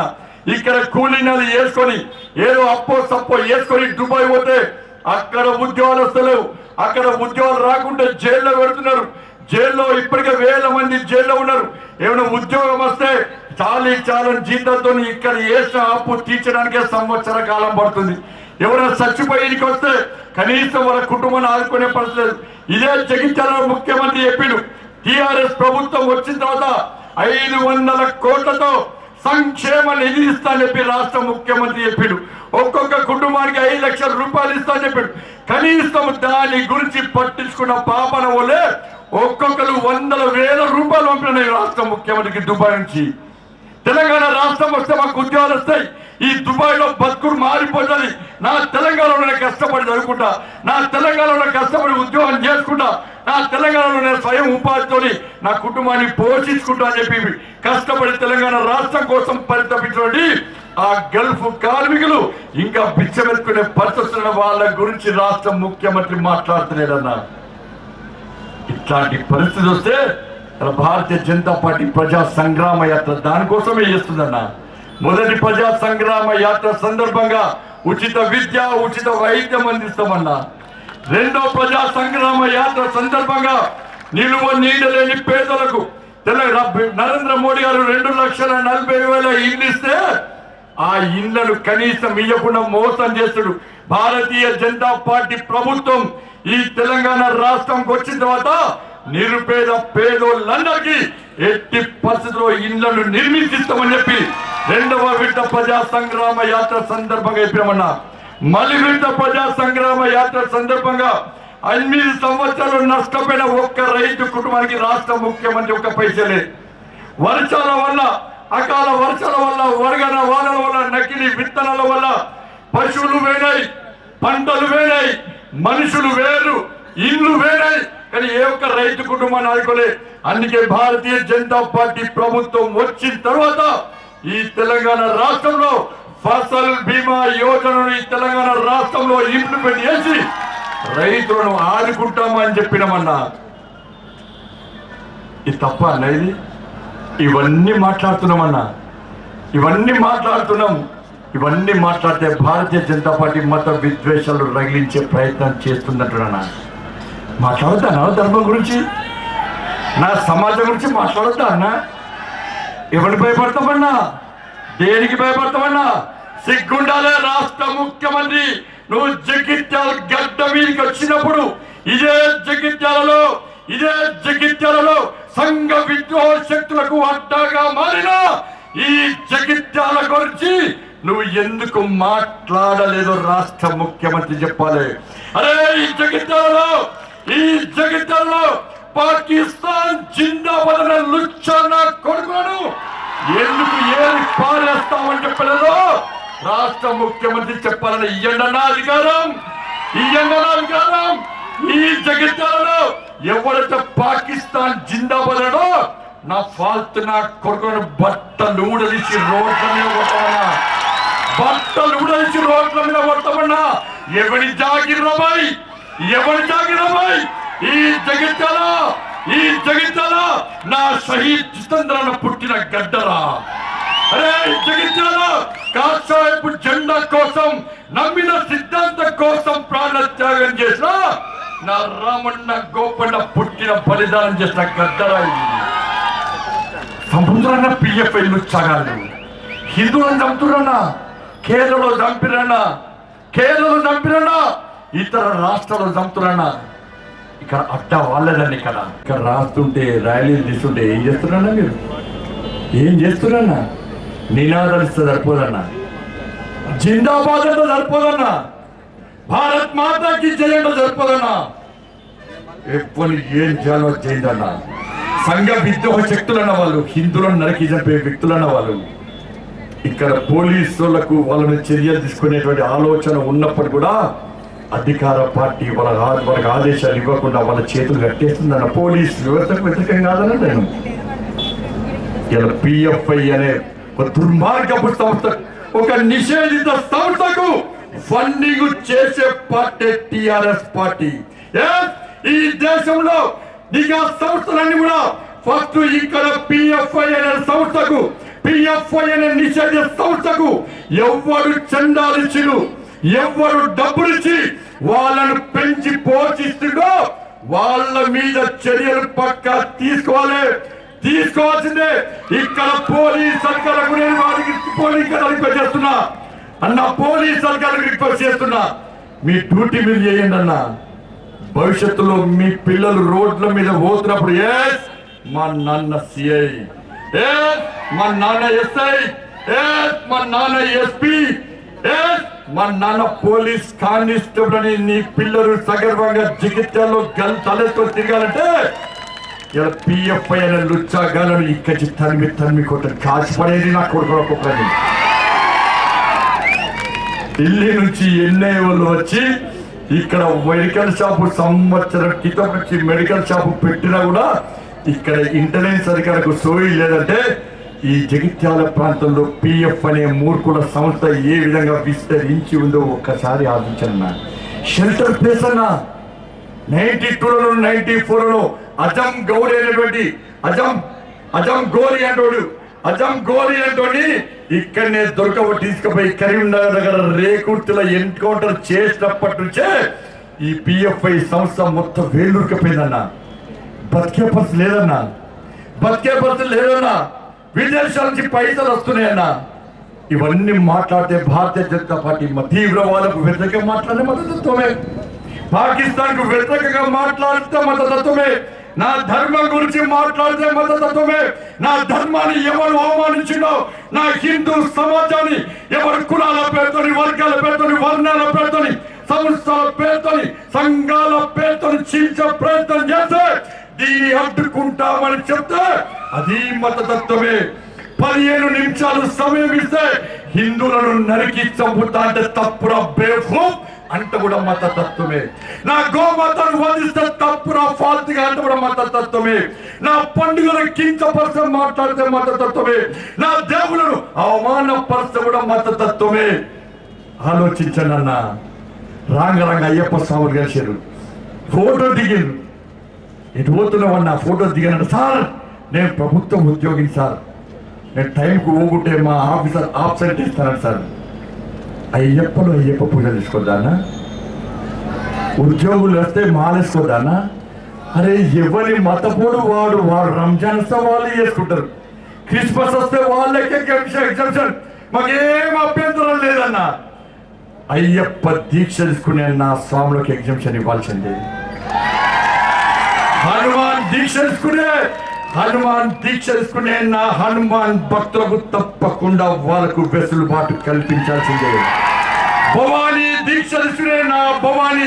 ఇక్కడ కూలీనాలు వేసుకొని ఏదో అప్పో సప్పో వేసుకొని దుబాయ్ పోతే అక్కడ ఉద్యోగాలు వస్తలేవు, అక్కడ ఉద్యోగాలు రాకుంటే జైల్లో పెడుతున్నారు. జైల్లో ఇప్పటికే 1000 మంది జైల్లో ఉన్నారు. ఏమైనా ఉద్యోగం వస్తే చాలని జీతంతో ఇక్కడ వేసిన అప్పు తీర్చడానికే సంవత్సర కాలం పడుతుంది. ఎవరైనా చచ్చిపోయేకి వస్తే కనీసం వాళ్ళ కుటుంబాన్ని ఆదుకునే పరిస్థితి. ఇదే జగిత్యాల ముఖ్యమంత్రి చెప్పిండు, టిఆర్ఎస్ ప్రభుత్వం వచ్చిన తర్వాత 500 కోట్లతో సంక్షేమ నిధి ఇస్తా అని చెప్పి రాష్ట్ర ముఖ్యమంత్రి చెప్పిండు. ఒక్కొక్క కుటుంబానికి 5 లక్షల రూపాయలు ఇస్తా అని చెప్పాడు. కనీసం దాని గురించి పట్టించుకున్న పాపన వల్లే ఒక్కొక్కరు 100,000 రూపాయలు పంపినాయి రాష్ట్ర ముఖ్యమంత్రికి దుబాయ్ నుంచి. తెలంగాణ రాష్ట్రం వస్తే మాకు ఉద్యోగాలు వస్తాయి, ఈ దుబాయ్ లో బతుకులు మారిపోతుంది. నా తెలంగాణలో కష్టపడి చదువుకుంటా, నా తెలంగాణలో కష్టపడి ఉద్యోగం చేసుకుంటా, నా తెలంగాణలో నేను స్వయం ఉపాధితో నా కుటుంబాన్ని పోషించుకుంటా అని చెప్పి కష్టపడి తెలంగాణ రాష్ట్రం కోసం పరితపించినటువంటి ఆ గల్ఫ్ కార్మికులు ఇంకా బిచ్చమెత్తుకునే పరిస్థితున్న వాళ్ళ గురించి రాష్ట్ర ముఖ్యమంత్రి మాట్లాడుతున్నాడన్నా. ఇట్లాంటి పరిస్థితి వస్తే భారతీయ జనతా పార్టీ ప్రజా సంగ్రామ యాత్ర దానికోసమే చేస్తుందన్న. మొదటి ప్రజా సంగ్రామ యాత్ర సందర్భంగా ఉచిత విద్య, ఉచిత వైద్యం అందిస్తామన్నా. రెండో ప్రజా సంగ్రామ యాత్ర సందర్భంగా నిలువ నీడలేని పేదలకు నరేంద్ర మోడీ గారు 2,40,000 ఇల్లు ఇస్తే ఆ ఇళ్లను కనీసం ఇవ్వకుండా మోసం చేస్తాడు భారతీయ జనతా పార్టీ ప్రభుత్వం. ఈ తెలంగాణ రాష్ట్రంకి వచ్చిన తర్వాత నిరుపేద పేదోళ్ళందరికీ ఎట్టి పరిస్థితుల్లో ఇళ్లను నిర్మించిస్తామని చెప్పి రెండవ విడత ప్రజా సంగ్రామ యాత్ర సందర్భంగా చెప్పామన్నా. మళ్ళీ విడత ప్రజా సంగ్రామ యాత్ర సందర్భంగా 8 సంవత్సరాలు నష్టపోయిన ఒక్క రైతు కుటుంబానికి రాష్ట్ర ముఖ్యమంత్రి ఒక్క పైసలే. వర్షాల వల్ల, అకాల వర్షాల వల్ల, వరగన వానల వల్ల, నకిలీ విత్తనాల వల్ల పశువులు వేనాయి, పంటలు వేనాయి, మనుషులు వేరు, ఇల్లు వేనాయి, కానీ ఏ ఒక్క రైతు కుటుంబాన్ని ఆదుకోలే. అందుకే భారతీయ జనతా పార్టీ ప్రభుత్వం వచ్చిన తర్వాత ఈ తెలంగాణ రాష్ట్రంలో ఫసల్ బీమా యోజనను ఈ తెలంగాణ రాష్ట్రంలో ఇంప్లిమెంట్ చేసి రైతులను ఆదుకుంటామని చెప్పినామన్నా. ఇది తప్ప అన్న? ఇవన్నీ మాట్లాడుతున్నామన్నా, ఇవన్నీ మాట్లాడుతున్నాం. ఇవన్నీ మాట్లాడితే భారతీయ జనతా పార్టీ మత విద్వేషాలు రగిలించే ప్రయత్నం చేస్తుందంటున్నా. మాట్లాడతానా ధర్మం గురించి, నా సమాజం గురించి మాట్లాడతా అన్నా? ఎవరికి భయపడతామన్నా? దేనికి భయపడతామన్నా? సిగ్గుండాలే రాష్ట్ర ముఖ్యమంత్రి. నువ్వు జగిత్యాల గడ్డ మీదకి వచ్చినప్పుడు ఇదే జగిత్యాలలో సంఘ విద్రోహ శక్తులకు అడ్డాగా మారిన ఈ జగిత్యాల గురించి నువ్వు ఎందుకు మాట్లాడలేదో రాష్ట్ర ముఖ్యమంత్రి చెప్పాలి. అరే ఈ జగిత్యాలలో పాకిస్తాన్ జిందాబాద్ అనే లుచ్చన కొడుకును ఎందుకు ఏది పారేస్తామని చెప్పలేదో రాష్ట్ర ముఖ్యమంత్రి చెప్పాలని ఇయ్యండి అధికారం. ఈ జగిత్యాలలో ఎవరైతే పాకిస్తాన్ జిందాబాద్ అనో నా ఫాల్త్ నా కొడుకును బట్టలు ఊడదీసి రోడ్ల మీద కొడతామన్నా. ఎవరి జాగిరబాయ్ ఈ జగిత్యాల నా షహీద్ జితేంద్రన పుట్టిన గడ్డరా. అరే జగిత్యాల కాషాయపు జెండా కోసం, నమ్మిన సిద్ధాంతం కోసం ప్రాణత్యాగం చేసిన నా రామన్న గోపన్న పుట్టిన బలిదానం చేసిన గడ్డరా. సముద్రాన్న పిఎఫ్ఐలు చాగాలి, హిందువులను చంపుతున్నా, కేరళలో చంపిరన్నా, ఇతర రాష్ట్రాల్లో చంపుతున్నా. ఇక్కడ అట్టా వాళ్ళదండి. ఇక్కడ రాస్తుంటే ర్యాలీలు తీస్తుంటే ఏం చేస్తున్నా? మీరు ఏం చేస్తున్నా? నినాదాలు ఇస్తే సరిపోదన్నా, జిందాబాద్ అంటే సరిపోదన్నా, భారత్ మాతాకి జయంతో సరిపోదన్నా. ఎప్పుడు ఏం చేయాలో చేయందన్నా. సంఘ విద్రోహ శక్తులన్న వాళ్ళు, హిందువులను నరికి చంపే వ్యక్తులన్న వాళ్ళు ఇక్కడ పోలీసులకు వాళ్ళని చర్యలు తీసుకునేటువంటి ఆలోచన ఉన్నప్పుడు కూడా అధికార పార్టీ వాళ్ళకి ఆదేశాలు ఇవ్వకుండా వాళ్ళ చేతులు కట్టేస్తుందన్న పోలీస్ వ్యవస్థకు వ్యతిరేకం కాదన్న నేను. ఇలా పిఎఫ్ఐ అనే ఒక దుర్మార్గపు సంస్థ, ఒక నిషేధిత సంస్థకు ఫండింగ్ చేసే పార్టీ టిఆర్ఎస్ పార్టీ. ఈ దేశంలో నీకు ఆ సంస్థలన్నీ కూడా ఫస్ట్ ఇక్కడ పిఎఫ్ఐ అనే సంస్థకు పిఎఫ్ఐ అనే నిషేధ సంస్థకు ఎవ్వరు చందాలిచ్చిను, ఎవ్వరు డబ్బులిచ్చి వాళ్ళను పెంచి పోషిస్తుండో వాళ్ళ మీద చర్యలు పక్కా తీసుకోవాల్సిందే. ఇక్కడ పోలీస్ అధికారులకు నేను వారికి రిక్వెస్ట్ చేస్తున్నా అన్న, పోలీస్ అధికారులకు రిక్వెస్ట్ చేస్తున్నా, మీ డ్యూటీ మీరు చేయండి అన్న. భవిష్యత్తులో మీ పిల్లలు రోడ్ల మీద పోతున్నప్పుడు మా నాన్న సిఐ, మా నాన్న ఎస్ఐ, మా నాన్న ఎస్పీ, మా నాన్న పోలీస్ కానిస్టేబుల్ అని నీ పిల్లలు సగర్వంగా జగిత్యాల్లో తలెత్తో తిరగాలంటే ఇలా పిఎఫ్ఐ అనే లుచ్చాగాలను ఇక్కడి తరిమి కొట్టని కాచిపడేది నా కొడుకు. ఢిల్లీ నుంచి ఎన్ఐ వాళ్ళు వచ్చి ఇక్కడ మెడికల్ షాపు సంవత్సరం క్రితం నుంచి మెడికల్ షాపు పెట్టినా కూడా ఇక్కడ ఇంటెలిజెన్స్ అధికారులకు సోయి లేదంటే ఈ జగిత్యాల ప్రాంతంలో పిఎఫ్ అనే మూర్ఖుల సంస్థ ఏ విధంగా విస్తరించి ఉందో ఒక్కసారి ఆలోచించన్నా. షెల్టర్ ప్లేస్ అన్నా 92లో 94లో అజం గౌరీ అనేటువంటి అజం గోరి అంటోని ఇక్కడనే తీసుకుపోయి కరీంనగర్ దగ్గర రేకుర్తిలో ఎన్కౌంటర్ చేసినప్పటి నుంచే ఈ పిఎఫ్ఐ సంస్థ మొత్తం వేలుకపోయిందన్నా. బతికే పరిస్థితి లేదన్నా. విదేశాల నుంచి పైసలు వస్తున్నాయన్నా. ఇవన్నీ మాట్లాడితే భారతీయ జనతా పార్టీ తీవ్రవాదకు వ్యతిరేకంగా మాట్లాడే మతతత్వమే, పాకిస్తాన్ కు వ్యతిరేకంగా మాట్లాడితే మతతత్వమే, నా ధర్మం గురించి మాట్లాడితే మతతత్వమే. నా ధర్మాన్ని ఎవరు అవమానించిందో, నా హిందూ సమాజాన్ని ఎవరు కులాల పేరుతోని, వర్గాల పేరుతోని, వర్ణాల పేరుతోని, సంస్థల పేరుతోని, సంఘాల పేరుతోని చీల్చే ప్రయత్నం చేస్తే దీన్ని అడ్డుకుంటామని చెప్తే అది మతతత్వమే. 15 నిమిషాలు సమయం ఇస్తే హిందువులను నరికి చంపుతా అంటే తప్పురా బేవకూఫ్ అంటే కూడా మతతత్వమే. నా గోమాతను వధిస్తే తప్పురా ఫాల్తుగా అంటే కూడా మతతత్వమే. నా పండుగలను కించపరిస్తే మాట్లాడితే మతతత్వమే. నా దేవులను అవమానపరిస్తే కూడా మతతత్వమే. ఆలోచించండి అన్న. రాంగరంగ అయ్యప్ప స్వాములు కలిసారు, ఫోటో దిగారు. ఎటు పోతున్నామన్నా ఫోటో దిగాను. సార్ నేను ప్రభుత్వం ఉద్యోగిని సార్, నేను టైంకు పోగుంటే మా ఆఫీసర్ ఆబ్సెంట్ ఇస్తాను సార్. అయ్యప్ప పూజ తీసుకోద్దానా? ఉద్యోగులు వస్తే మాలేసుకోద్దానా? అరే ఎవరి మతపోడు వాడు రంజాన్ వస్తే వాళ్ళు చేసుకుంటారు, క్రిస్మస్ వస్తే వాళ్ళకే ఎగ్జామ్షన్, మాకేం అభ్యంతరం లేదన్నా. అయ్యప్ప దీక్ష తీసుకునే నా స్వాములకు ఎగ్జామ్షన్ ఇవ్వాల్సిందే. హనుమాన్ దీక్ష తీసుకునే నా హనుమాన్ భక్తులకు తప్పకుండా వాళ్ళకు వెసులుబాటు కల్పించాల్సిందే. భవానీ దీక్ష తీసుకునే నా భవానీ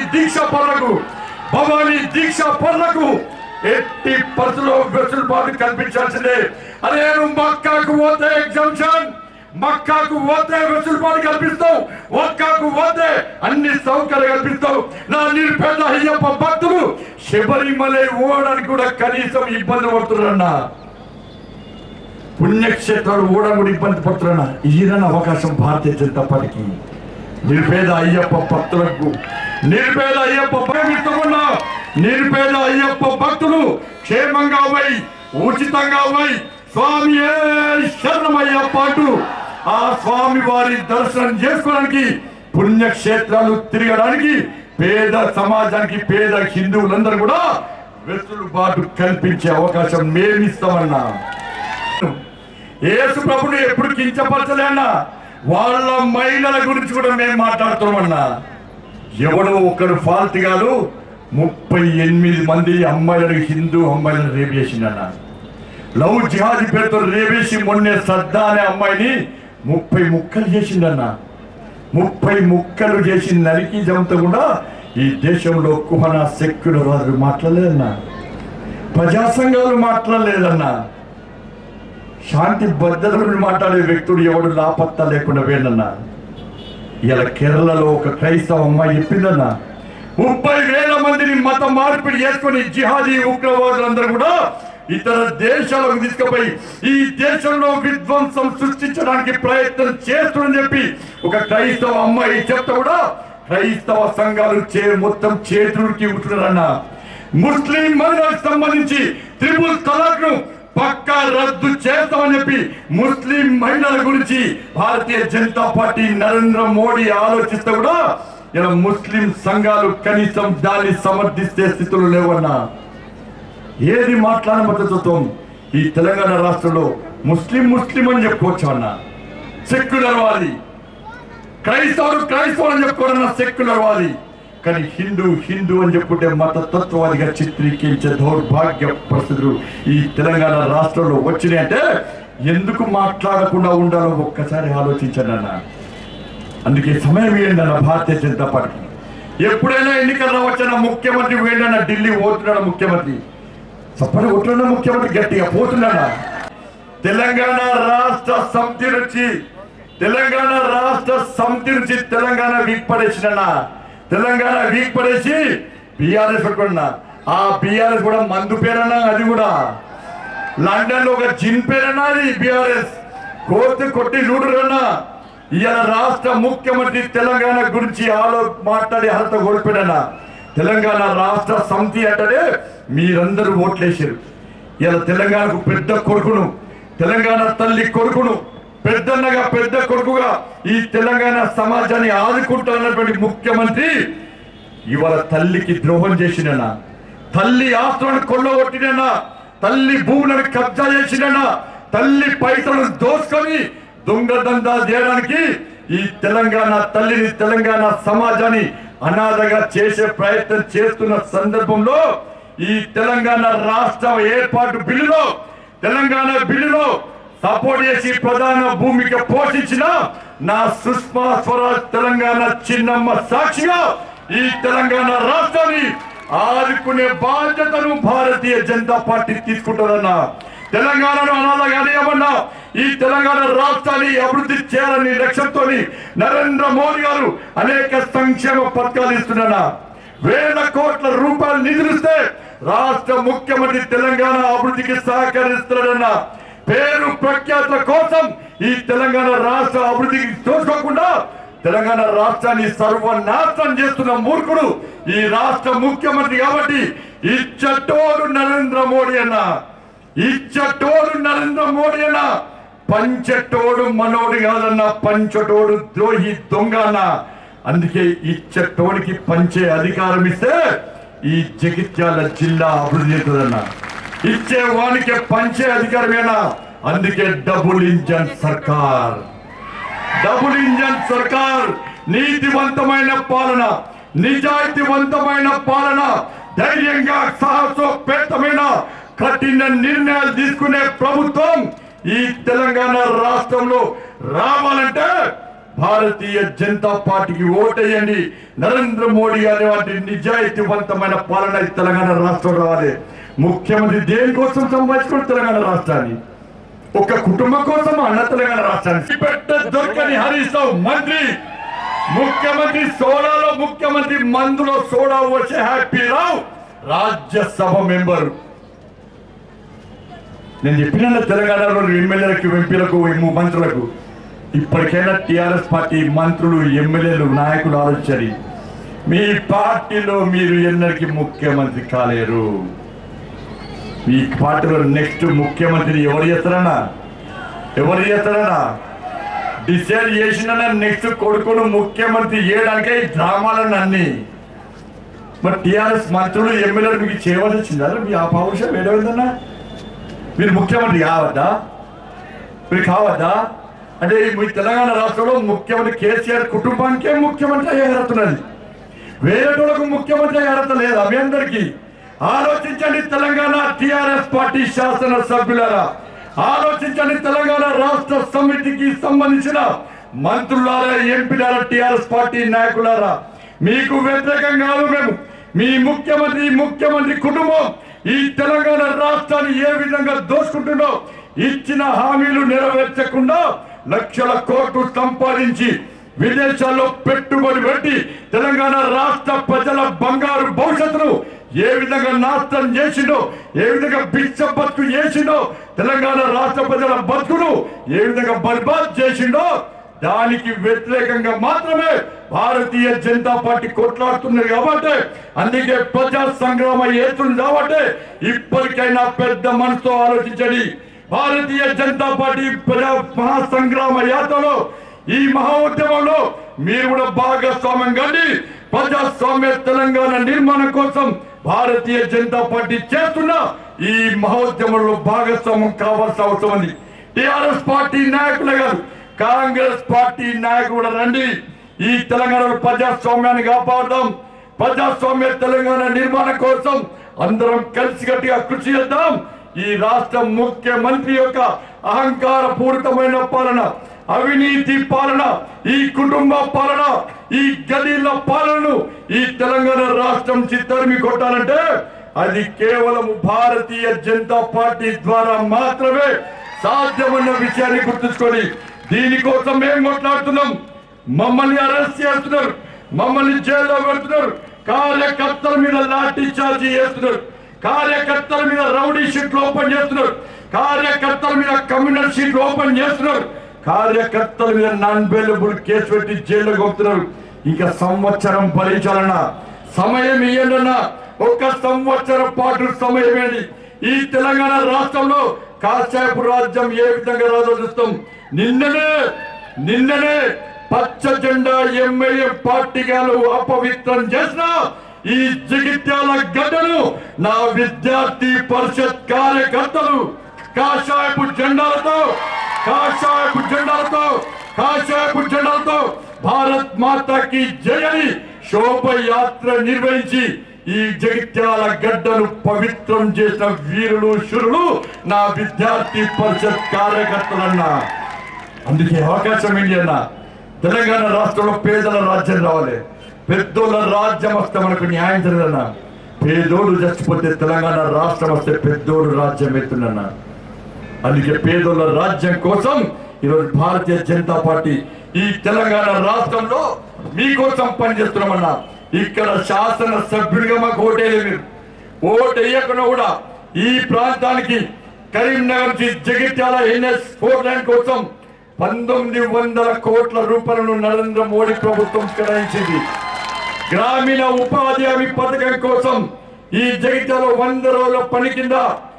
దీక్ష పరులకు ఎట్టి పరిస్థితుల్లో వెసులుబాటు కల్పించాల్సిందే. అరే నువ్వు మక్కాకు పోతే ఎగ్జామ్షన్, మక్కాకు పోతే వెసులుబాటు కల్పిస్తావు, ఒక్కాకు పోతే అన్ని సౌకర్యాలు కల్పిస్తావు. నా నిరుపేద అయ్యప్ప భక్తులు శబరిమలై ఓడడానికి కూడా కనీసం ఇబ్బంది పడుతున్నారన్నా. పుణ్యక్షేత్రాలు ఓడడానికి కూడా ఇబ్బంది పడుతున్నా. ఈయన అవకాశం భారతీయ జనతా పార్టీకి. నిరుపేద అయ్యప్ప భక్తులకు, నిరుపేద అయ్యప్ప భక్తులు క్షేమంగా పోయి ఉచితంగా పోయి స్వామి శరణమయ్యప్ప అంటూ ఆ స్వామి వారి దర్శనం చేసుకోవడానికి, పుణ్యక్షేత్రాలు తిరగడానికి పేద సమాజానికి, పేద హిందువులందరూ కూడా వెసులుబాటు కల్పించే అవకాశం మేమిస్తామన్నా. యేసు ప్రభుని ఎప్పుడు కించపరచలే అన్నా. వాళ్ళ మహిళల గురించి కూడా మేము మాట్లాడుతున్నామన్నా. ఎవడో ఒక్కడు ఫాల్ట్ కాదు, 38 మంది అమ్మాయిలను, హిందూ అమ్మాయిలను రేపు చేసిందన్న. లవ్ జిహాదీ పేరుతో రేపేసి మొన్నే శ్రద్ధ అనే అమ్మాయిని 30 ముక్కలు చేసిందన్న. 30 ముక్కలు చేసి నరికి జంతో కూడా ఈ దేశంలో కుహన సెక్యులర్ వారు మాట్లాడలేదన్నా, ప్రజా సంఘాలు మాట్లాడలేదన్నా. శాంతి భద్రతలు మాట్లాడే వ్యక్తుడు ఎవడు లాపత్తా లేకుండా వేడన్నా. ఇలా కేరళలో ఒక క్రైస్తవ అమ్మాయి చెప్పిందన్నా, 30,000 మందిని మత మార్పిడి చేసుకుని జిహాదీ ఉగ్రవాదులందరూ కూడా ఇతర దేశాలకు తీసుకుపోయి ఈ దేశంలో విధ్వంసం సృష్టించడానికి ప్రయత్నం చేస్తుందని చెప్పి ఒక క్రైస్తవ అమ్మాయి చెప్తే కూడా క్రైస్తవ సంఘాలు మొత్తం చేతులకి ఉంటున్నారన్న. ముస్లిం మహిళలకు సంబంధించి 3 తలాక్ ను పక్కా రద్దు చేస్తామని చెప్పి ముస్లిం మహిళల గురించి భారతీయ జనతా పార్టీ నరేంద్ర మోడీ ఆలోచిస్తే కూడా ఇలా ముస్లిం సంఘాలు కనీసం దాన్ని సమర్థిస్తే స్థితులు లేవన్నా. ఏది మాట్లాడమద్దతుత్వం ఈ తెలంగాణ రాష్ట్రంలో ముస్లిం అని చెప్పుకోవచ్చు అన్న, సెక్యులర్ వాది. క్రైస్తవుడు అని చెప్పుకోవాలన్న సెక్యులర్ వాది. కానీ హిందూ అని చెప్పుకుంటే మతతత్వవాదిగా చిత్రీకరించే దౌర్భాగ్య పరిస్థితులు ఈ తెలంగాణ రాష్ట్రంలో వచ్చినాయి. అంటే ఎందుకు మాట్లాడకుండా ఉండాలో ఒక్కసారి ఆలోచించండి అన్న. అందుకే సమయం వేయండి అన్న భారతీయ జనతా పార్టీ. ఎప్పుడైనా ఎన్నికలు రావచ్చన్న ముఖ్యమంత్రి వేయండి, ఢిల్లీ పోతున్నాడు ముఖ్యమంత్రి, సపడి కొట్టున్న ముఖ్యమంత్రి గట్టిగా పోతున్నాడా. తెలంగాణ రాష్ట్ర సమితి నుంచి తెలంగాణ వీక్ పడేసి బీఆర్ఎస్ పెట్టుకున్నా. ఆ బీఆర్ఎస్ కూడా మందు పేరన్నా, అది కూడా లండన్ లో ఒక జిన్ పేరన్నా, అది బీఆర్ఎస్ కొట్టి చూడరన్నా. ఇవాళ రాష్ట్ర ముఖ్యమంత్రి తెలంగాణ గురించి మాట్లాడి అర్హత కోల్పోయినా. తెలంగాణ రాష్ట్ర సమితి అంటేనే మీరందరూ ఓట్లేసారు. ఇలా తెలంగాణకు పెద్ద కొడుకును, తెలంగాణ తల్లి కొడుకును, పెద్ద కొడుకుగా ఈ తెలంగాణ సమాజాన్ని ఆదుకుంటున్నటువంటి ముఖ్యమంత్రి ఇవాళ తల్లికి ద్రోహం చేసిననా, తల్లి ఆస్తులను కొల్లగొట్టిననా, తల్లి భూములను కబ్జా చేసిననా, తల్లి పైసలను దోసుకొని దొంగదందాలు చేయడానికి ఈ తెలంగాణ తల్లిని, తెలంగాణ సమాజాన్ని అనాథగా చేసే ప్రయత్నం చేస్తున్న సందర్భంలో ఈ తెలంగాణ రాష్ట్ర ఏర్పాటు బిల్లులో, తెలంగాణ బిల్లులో సపోర్ట్ చేసి ప్రధాన భూమిక పోషించిన నా సుష్మా స్వరాజ్ తెలంగాణ చిన్నమ్మ సాక్షిగా ఈ తెలంగాణ రాష్ట్రాన్ని ఆదుకునే బాధ్యతను భారతీయ జనతా పార్టీ తీసుకుంటుందన్నా. తెలంగాణను అనాథగానే ఏమన్నా ఈ తెలంగాణ రాష్ట్రాన్ని అభివృద్ధి చేయాలని లక్ష్యంతో నరేంద్ర మోడీ గారు అనేక సంక్షేమ పథకాలు ఇస్తున్నా. వేల కోట్ల రూపాయలు నిధులిస్తే రాష్ట్ర ముఖ్యమంత్రి తెలంగాణ అభివృద్ధికి సహకరిస్తున్నాడన్న పేరు ప్రఖ్యాతుల కోసం ఈ తెలంగాణ రాష్ట్ర అభివృద్ధికి తోచుకోకుండా తెలంగాణ రాష్ట్రాన్ని సర్వనాశనం చేస్తున్న మూర్ఖుడు ఈ రాష్ట్ర ముఖ్యమంత్రి. కాబట్టి ఇచ్చటోడు నరేంద్ర మోడీ అన్న, పంచటోడు మనోడు కాదన్న, పంచటోడు ద్రోహి దొంగ అన్న. అందుకే ఇచ్చటోడికి పంచే అధికారం ఇస్తే ఈ జగిత్యాల జిల్లా అభివృద్ధి అవుతుందన్న. ఇచ్చే వానికి పంచే అధికారమేనా. అందుకే డబుల్ ఇంజన్ సర్కార్, నీతివంతమైన పాలన, నిజాయితీవంతమైన పాలన, ధైర్యంగా సాహసోపేతమైన కఠిన నిర్ణయాలు తీసుకునే ప్రభుత్వం ఈ తెలంగాణ రాష్ట్రంలో రావాలంటే భారతీయ జనతా పార్టీకి ఓటేయండి. నరేంద్ర మోడీ గారి వంటి నిజాయితీవంతమైన పాలన ఈ తెలంగాణ రాష్ట్రం రావాలి. ముఖ్యమంత్రి దేనికోసం సంపాదించుకుని తెలంగాణ రాష్ట్రాన్ని, ఒక కుటుంబం కోసం అన్న తెలంగాణ రాష్ట్రాన్ని పెట్ట దొరకని హరీష్ రావు మంత్రి, ముఖ్యమంత్రి సోడాలో ముఖ్యమంత్రి, మందులో సోడా వచ్చే హ్యాపీ రావు రాజ్యసభ మెంబర్. నేను చెప్పిన తెలంగాణలో ఎమ్మెల్యేలకు, ఎంపీలకు, మంత్రులకు ఇప్పటికైనా టిఆర్ఎస్ పార్టీ మంత్రులు, ఎమ్మెల్యేలు, నాయకులు ఆలోచించారు. మీ పార్టీలో మీరు ఎన్నరికి ముఖ్యమంత్రి కాలేరు. ఈ పార్టీలో నెక్స్ట్ ముఖ్యమంత్రి ఎవరు చేస్తారన్నా డిసైడ్ చేసిన నెక్స్ట్ కొడుకును ముఖ్యమంత్రి చేయడానికే ఈ డ్రామాలన్నీ అన్ని. మరి టిఆర్ఎస్ మంత్రులు, ఎమ్మెల్యేలు మీకు చేయవలసి వచ్చిందా? మీ ఆ పౌరుషం ఏడవద్దన్నా మీరు ముఖ్యమంత్రి కావద్దా? మీరు కావద్దా? అంటే మీ తెలంగాణ రాష్ట్రంలో ముఖ్యమంత్రి కేసీఆర్ కుటుంబానికే ముఖ్యమంత్రి అయ్యే అర్హత ఉన్నది, వేరేటోళ్ళకు ముఖ్యమంత్రి అయ్యే అర్హత లేదా? మీ అందరికీ ఆలోచించండి. తెలంగాణ టిఆర్ఎస్ పార్టీ శాసన సభ్యులారా ఆలోచించండి. తెలంగాణ రాష్ట్ర సమితికి సంబంధించిన మంత్రులారా, ఎంపీలారా, టిఆర్ఎస్ పార్టీ నాయకులారా, మీకు వ్యతిరేకం కాదు మేము. మీ ముఖ్యమంత్రి కుటుంబం ఈ తెలంగాణ రాష్ట్రాన్ని ఏ విధంగా దోచుకుంటుందో, ఇచ్చిన హామీలు నెరవేర్చకుండా లక్షల కోట్లు సంపాదించి విదేశాల్లో పెట్టుబడి పెట్టి తెలంగాణ రాష్ట్ర ప్రజల బంగారు భవిష్యత్తును ఏ విధంగా నాశనం చేసిండో, ఏ విధంగా బిచ్చ బతుకు చేసిండో, తెలంగాణ రాష్ట్ర ప్రజల బతుకును ఏ విధంగా బర్బాద్ చేసిండో దానికి వ్యతిరేకంగా మాత్రమే భారతీయ జనతా పార్టీ కొట్లాడుతున్నారు కాబట్టి, అందుకే ప్రజా సంగ్రామ ఏతుంది కాబట్టి ఇప్పటికైనా పెద్ద మనసుతో ఆలోచించండి. భారతీయ జనతా పార్టీ ప్రజా మహాసంగ్రామ యాత్రలో ఈ మహోద్యమంలో మీరు కూడా భాగస్వామ్యం కండి. ప్రజాస్వామ్య తెలంగాణ నిర్మాణం కోసం భారతీయ జనతా పార్టీ చేస్తున్న ఈ మహోద్యమంలో భాగస్వామ్యం కావాల్సిన అవసరం ఉంది. టిఆర్ఎస్ పార్టీ నాయకులే కాదు, కాంగ్రెస్ పార్టీ నాయకులు కూడా రండి. ఈ తెలంగాణలో ప్రజాస్వామ్యాన్ని కాపాడదాం. ప్రజాస్వామ్య తెలంగాణ నిర్మాణం కోసం అందరం కలిసికట్టుగా కృషి చేద్దాం. ఈ రాష్ట్ర ముఖ్యమంత్రి యొక్క అహంకార పూరితమైన పాలన, అవినీతి పాలన, ఈ కుటుంబ పాలన, ఈ గలీల పాలనను ఈ తెలంగాణ రాష్ట్రం చిత్తరిమి కొట్టాలంటే అది కేవలం భారతీయ జనతా పార్టీ ద్వారా మాత్రమే సాధ్యమన్న విషయాన్ని గుర్తుంచుకొని దీనికోసం మేము కొట్లాడుతున్నాం. మమ్మల్ని అరెస్ట్ చేస్తున్నారు, మమ్మల్ని జైల్లో పెడుతున్నారు, కార్యకర్తల మీద లాఠీ చార్జీ చేస్తున్నారు, కార్యకర్తల మీద రౌడీ షీట్లు ఓపెన్ చేస్తున్నారు, కార్యకర్తల మీద కమ్యూనల్ షీట్లు ఓపెన్ చేస్తున్నారు, కార్యకర్తల మీద నాన్ బెయిలబుల్ కేసు పెట్టి జైల్లో పంపుతున్నారు. ఇంకా సంవత్సరం భరించాలన్నా సమయం ఇయ్యండన్నా, ఒక సంవత్సరం పాటు సమయం ఏంటి? ఈ తెలంగాణ రాష్ట్రంలో కాషాయపు రాజ్యం ఏ విధంగా రాదో చూస్తాం. నిన్ననే పచ్చ జెండా ఎంఐఎం పార్టీగాలు అపవిత్రం చేసిన ఈ జగిత్యాల గడ్డను నా విద్యార్థి పరిషత్ కార్యకర్తలు కాషాయపు జెండాలతో భారత్ మాతాకి జయని శోభయాత్ర నిర్వహించి ఈ జగిత్యాల గడ్డను పవిత్రం చేసిన వీరులు శురులు నా విద్యార్థి పరిషత్ కార్యకర్తలన్నా. అందుకే అవకాశం ఏంటి అన్న, తెలంగాణ రాష్ట్రంలో పేదల రాజ్యం రావాలి, పెద్దోళ్ళ రాజ్యం వస్తే మనకు న్యాయం జరగదన్నా. పేదోడు చచ్చిపోతే తెలంగాణ రాష్ట్రం వస్తే పెద్దోడు రాజ్యం ఎత్తుందన్నా. అందుకే పేదోళ్ళ రాజ్యం కోసం ఈరోజు భారతీయ జనతా పార్టీ ఈ తెలంగాణ రాష్ట్రంలో మీకోసం పనిచేస్తున్నామన్నా. ఇక్కడ శాసన సభ్యుడిగా మాకు ఓటేయలేదు. మీరు ఓటు వేయకుండా కూడా ఈ ప్రాంతానికి కరీంనగర్ నుంచి జగిత్యాల ఎన్ఎస్ 4 లైన్ కోసం 1900 కోట్ల రూపాయలను నరేంద్ర మోడీ ప్రభుత్వం కేటాయించింది. గ్రామీణ ఉపాధి హామీ పథకం కోసం ఈ జగిత్యాల 100 రోజుల పని కింద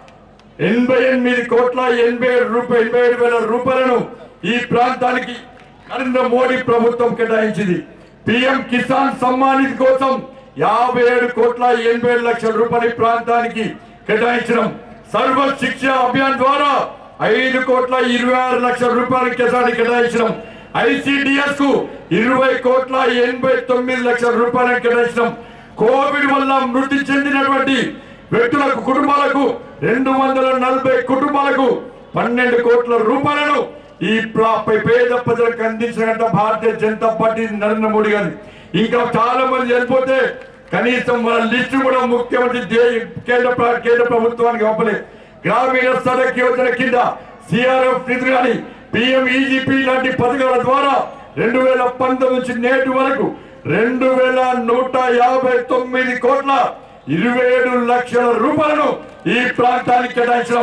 88,87,000 రూపాయలను ఈ ప్రాంతానికి నరేంద్ర మోడీ ప్రభుత్వం కేటాయించింది. పిఎం కిసాన్ సమ్మాన్ నిధి కోసం 57,80,00,000 రూపాయల ప్రాంతానికి కేటాయించడం. సర్వ శిక్ష అభియాన్ ద్వారా 5,26,00,000 రూపాయల కేటాయించడం. ఐసిడిఎస్ కు 20,89,00,000 రూపాయలను కేటాయించడం. కోవిడ్ వల్ల మృతి చెందినటువంటి వ్యక్తులకు కుటుంబాలకు 240 కుటుంబాలకు 12 కోట్ల రూపాయలను ఈ పేద ప్రజలకు అందించినట్టు భారతీయ జనతా పార్టీ నరేంద్ర మోడీ గారు. ఇంకా చాలా మంది చనిపోతే కనీసం మన లిస్టు కూడా ముఖ్యమంత్రి కేంద్ర ప్రభుత్వానికి పంపలేదు. గ్రామీణ సడక్ యోజన కింద సిఆర్ఎఫ్ నిధులు కానీ పిఎంఈజీపీ లాంటి పథకాల ద్వారా 2019 నుంచి నేటి వరకు 2,159 కోట్ల 27 లక్షల రూపాయలను ఈ ప్రాంతానికి కేటాయించడం.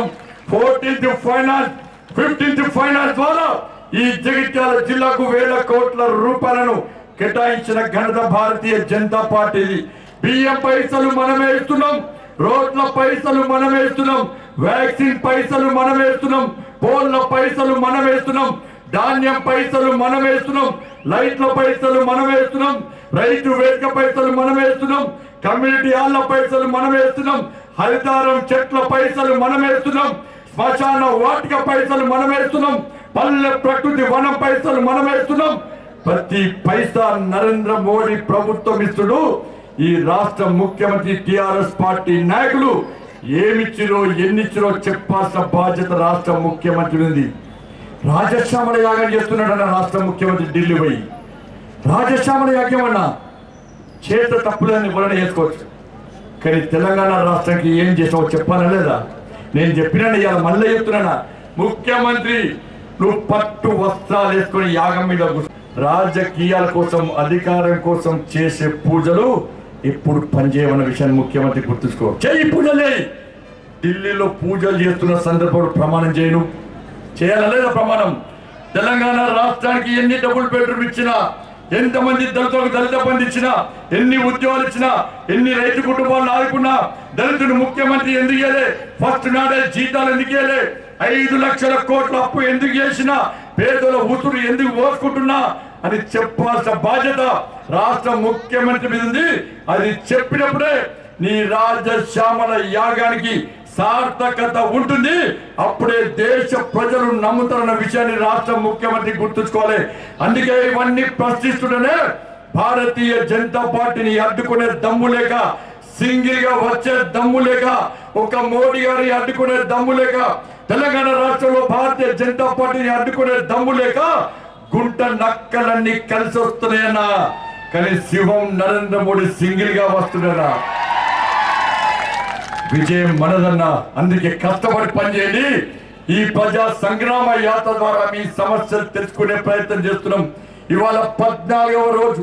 15th ఫైనాన్స్ ద్వారా ఈ జగిత్యాల జిల్లాకు 1,000 కోట్ల రూపాయలను కేటాయించిన ఘనత భారతీయ జనతా పార్టీది. బియ్యం పైసలు మనమే ఇస్తున్నాం, రోడ్ల పైసలు మనమే ఇస్తున్నాం, వ్యాక్సిన్ పైసలు మనమే ఇస్తున్నాం, పోల్ల పైసలు మనమే ఇస్తున్నాం, ధాన్యం పైసలు మనమే ఇస్తున్నాం, లైట్ల పైసలు మనమే ఇస్తున్నాం, రైతు వేదిక పైసలు మనమే ఇస్తున్నాం, కమ్యూనిటీ హాల్ల పైసలు మనమే ఇస్తున్నాం, హరితారం చెట్ల పైసలు మనమే ఇస్తున్నాం, శ్మశాన వాటిక పైసలు మనమే ఇస్తున్నాం, పల్లె ప్రకృతి వనం పైసలు మనమే ఇస్తున్నాం. ప్రతి పైసా నరేంద్ర మోడీ ప్రభుత్వం ఇస్తుడు. ఈ రాష్ట్ర ముఖ్యమంత్రి టిఆర్ఎస్ పార్టీ నాయకులు ఏమిచ్చిరో ఎన్నిచ్చిరో చెప్పాల్సిన బాధ్యత రాష్ట్ర ముఖ్యమంత్రి ఉంది. రాజశ్యామల యాగం చేస్తున్నాడన్న రాష్ట్ర ముఖ్యమంత్రి ఢిల్లీ పోయి రాజశ్యామల యాగం అన్నా చేత తప్పులని వలన చేసుకోవచ్చు, కానీ తెలంగాణ రాష్ట్రానికి ఏం చేసావో చెప్పాలా లేదా? నేను చెప్పినా ఇవాళ మళ్ళీ చెప్తున్నా, ముఖ్యమంత్రి నువ్వు పట్టు వస్త్రాలు వేసుకొని యాగం మీద రాజకీయాల కోసం అధికారం కోసం చేసే పూజలు ఇప్పుడు పనిచేయమన్న విషయాన్ని ముఖ్యమంత్రి గుర్తుంచుకో. చేయి పూజలే. ఢిల్లీలో పూజలు చేస్తున్న సందర్భంలో ప్రమాణం చేయను, చేయాలా లేదా ప్రమాణం? తెలంగాణ రాష్ట్రానికి ఎన్ని డబుల్ బెడ్రూమ్ ఇచ్చినా, ఎంతమంది దళితులకు దళిత బంధు ఇచ్చినా, ఎన్ని ఉద్యోగాలు ఇచ్చినా, ఎన్ని రైతు కుటుంబాలను ఆదుకున్నా, దళితుడు ముఖ్యమంత్రి ఎందుకు చేయలే, ఫస్ట్ నాడే జీతాలు ఎందుకు చేయలే, 5 లక్షల కోట్ల అప్పు ఎందుకు చేసినా, పేదల ఉసురు ఎందుకు పోసుకుంటున్నా అని చెప్పాల్సిన బాధ్యత రాష్ట్ర ముఖ్యమంత్రి మీద ఉంది. అది చెప్పినప్పుడే నీ రాజశ్యామల యాగానికి సార్థకత ఉంటుంది. అప్పుడే దేశ ప్రజలు నమ్ముతారన్న విషయాన్ని రాష్ట్ర ముఖ్యమంత్రి గుర్తుంచుకోవాలి. అందుకే ఇవన్నీ ప్రశ్నిస్తుంటేనే భారతీయ జనతా పార్టీని అడ్డుకునే దమ్ము లేక, సింగిల్ గా వచ్చే దమ్ము లేక, ఒక మోడీ గారిని అడ్డుకునే దమ్ము లేక, తెలంగాణ రాష్ట్రంలో భారతీయ జనతా పార్టీని అడ్డుకునే దమ్ము లేక గుంట నక్కలన్నీ కలిసి వస్తున్నాయన్నా. కానీ సింహం నరేంద్ర మోడీ సింగిల్ గా వస్తున్నారా? విజయం మనదన్నా. అందుకే కష్టపడి పనిచేయండి. ఈ ప్రజా సంగ్రామ యాత్ర ద్వారా మీ సమస్యలు తెలుసుకునే ప్రయత్నం చేస్తున్నాం. ఇవాళ 14వ రోజు.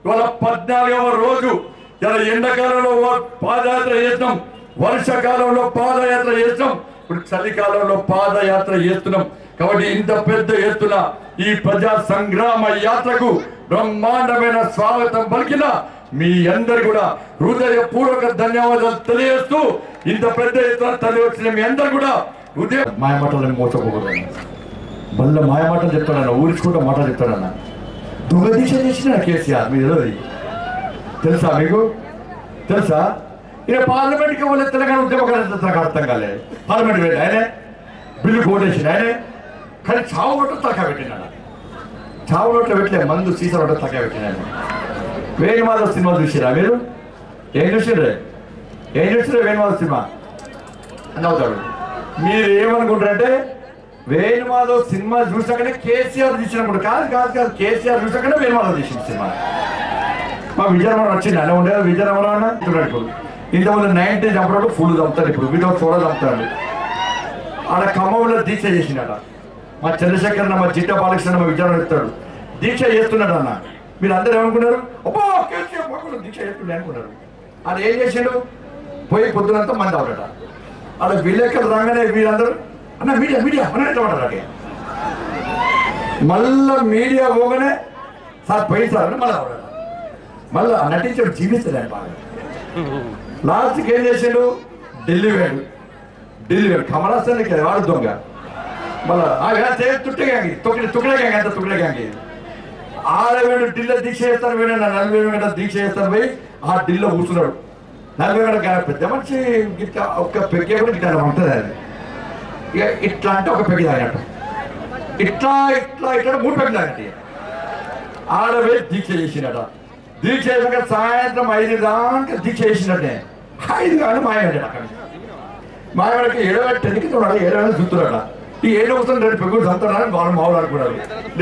ఇలా ఎండాకాలంలో పాదయాత్ర చేస్తున్నాం, వర్షాకాలంలో పాదయాత్ర చేస్తున్నాం, ఇప్పుడు చలికాలంలో పాదయాత్ర చేస్తున్నాం. కాబట్టి ఇంత పెద్ద ఎత్తున ఈ ప్రజా సంగ్రామ యాత్రకు బ్రహ్మాండమైన స్వాగతం పలికిన మీ అందరు కూడా హృదయపూర్వక ధన్యవాదాలు తెలియజేస్తూ, ఇంత పెద్ద ఎత్తున తల్లి వచ్చిన మీ అందరు కూడా హృదయ మాయమాటలను మోసపోకూడదు. మళ్ళీ మాయమాటలు చెప్తానన్న, ఊరించుకుంటూ మాటలు చెప్తానన్న. దొంగ దీక్ష చేసిన కేసీఆర్ మీరు తెలుసా? మీకు తెలుసా? ఇక పార్లమెంట్కి వాళ్ళ తెలంగాణ ఉద్యమకాలకు అర్థం కాలేదు. పార్లమెంట్ వెళ్ళి ఆయనే బిల్లు కోటేసిన ఆయనే, కానీ చావు నోట్లు తక్కువ పెట్టినాడు. చావు నోట్లో పెట్టలే, మందు సీసా నోట్లో తక్కువ పెట్టినాడు. వేణుమాధవ్ సినిమా చూసిరా మీరు? ఏం చూసిరే వేణుమాధవ్ సినిమా అని అవుతాడు. మీరు ఏమనుకుంటారంటే వేణుమాధవ్ సినిమా చూసాకనే కేసీఆర్ తీసినప్పుడు కాదు. కేసీఆర్ చూసాకనే వేణుమాధవ్ తీసిన సినిమా. మా విజయనగరం వచ్చింది అలా ఉండేది. విజయనగరం అన్న ఇంతకుముందు 90 చంపడం ఫుల్ చంపుతాడు, ఇప్పుడు విధో చూడ చంపుతాడు. ఆడ ఖమ్మంలో దీక్ష చేసినాడ. మా చంద్రశేఖర్ మా జిడ్డ బాలకృష్ణ మా విజయనగరం చెప్తాడు దీక్ష చేస్తున్నాడు అన్న. మీరు అందరూ ఏమనుకున్నారు? అబ్బో కేసీఆర్ దీక్ష చేస్తుండే అనుకున్నారు. ఆడ ఏం చేసిండు? పోయి పొద్దునంతా మంది అవడట. ఆడ విలేకరులు రాగానే వీళ్ళందరూ అన్న మీడియా అన్నట్టు పడ్డారు. మళ్ళా మీడియా పోగానే సార్ పోయి సార్ మళ్ళీ అవడట. మళ్ళా నటించాడు, జీవిస్తాడు బాగా. లాస్ట్కి ఏం చేసాడు? ఢిల్లీ వేడు కమల్ హాసన్ వాడు దొంగ. మళ్ళీ తుట్టే గ్యాంగ్, తుక్కడే గ్యాంగ్, అంత తుక్కడే గ్యాంగ్. ఆడవేడు ఢిల్లీ దీక్ష చేస్తాను, వేడు 40 గంటలు దీక్ష చేస్తాను పోయి ఆ ఢిల్లీలో కూర్చున్నాడు. 40 గంటలు పెద్ద మనిషి ఇట్లా ఒక్క పెగ్గే కూడా ఇట్లా ఉంటుంది. అది ఇక ఇట్లా అంటే ఒక పెగ్గి తాగినట్టు, ఇట్లా 3 పెగ్గులు తాగినట్టు. ఆడవేడు దీక్ష చేసినట. దీక్ష చేసాక సాయంత్రం 5 దాకా దీక్ష చేసినట్టే. 5 కానీ మాయమంటాడు. అక్కడ మాయవాడికి 7 చూడాలి, 7 చూస్తున్నాడు. ఈ 7 కూర్చొని 2 పెగ్గులు చంపుతున్నారని వాళ్ళు మామూలు అనుకున్నారు.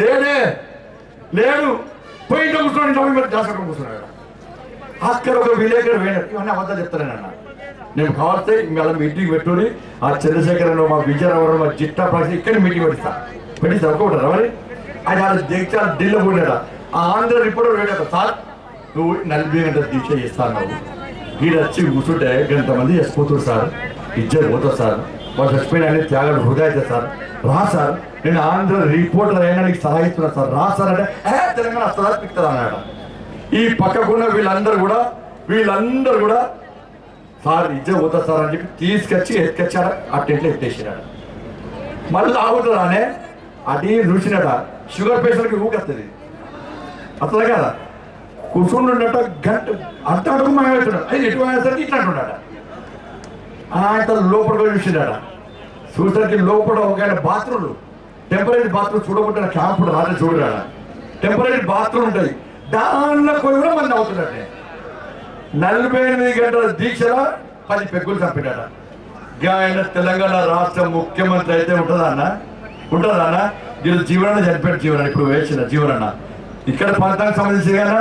లేడు పోయి ఇంట్లో కూర్చోండి, జాస్కర్ కూర్చున్నాడు. అక్కడ ఒక విలేకరు వేయడు. ఇవన్నీ అబద్ధాలు చెప్తానన్నా. నేను కావాల్సి మళ్ళీ మీటింగ్ పెట్టుకుని ఆ చంద్రశేఖర్ మా విజయనగరం మా జిట్టా పాసి ఇక్కడ మీటింగ్ పెట్టిస్తా ఒప్పుకుంటారా మరి? అది ఆ దీక్ష ఢిల్లీ పోయినాడా. ఆ ఆంధ్ర రిపోర్టర్ వేడాడు. సార్ నువ్వు 40 గంటలు దీక్ష చేస్తాను, వీడు వచ్చి కూర్చుంటే గంటమంది చచ్చిపోతారు సార్, ఇజ్జత్ పోతుంది సార్, వాళ్ళు చచ్చిపోయిన అనేది త్యాగాలు వృధా అవుతుంది సార్, రా సార్ నేను ఆంధ్ర రిపోర్టర్ అయినా నీకు సలహా ఇస్తున్నా సార్, రా సార్ అంటే తెలంగాణ వస్తుందా పిక్తుంది అన్నాడు. ఈ పక్కకున్న వీళ్ళందరూ కూడా సార్ ఇజ్జత్ పోతుంది సార్ అని చెప్పి తీసుకొచ్చి ఎత్తుకొచ్చాడు. ఆ టెంట్లో ఎత్తేసినాడు. మళ్ళీ ఆగుతుందానే అది చూసినాడ. షుగర్ పేషెంట్కి ఊకొస్తుంది అసలు కదా. కూర్చుండుండట గంట అంతకు మాట్లాడుతున్నాడు. అది ఎటు అయ్యేసరికి ఇట్లా అంటున్నాడు. ఆయన లోపల చూసినాడ. చూసరికి లోపల ఒక బాత్రూమ్లు, టెంపరీ బాత్రూమ్ చూడకుండా క్యాంపుడు రాత్రి చూడరాడ. టెంపరీ బాత్రూమ్ ఉంటుంది, దానిలో కూడా మంది అవుతున్నాడు. 48 గంటల దీక్షలో 10 పెగ్గులు చంపినాడ. ఆయన తెలంగాణ రాష్ట్ర ముఖ్యమంత్రి అయితే ఉంటుందా అన్న? వీళ్ళు జీవనాన్ని చనిపోయాడు. జీవనాన్ని ఇప్పుడు వేసిన జీవనన్న ఇక్కడ ప్రాంతానికి సంబంధించి కదా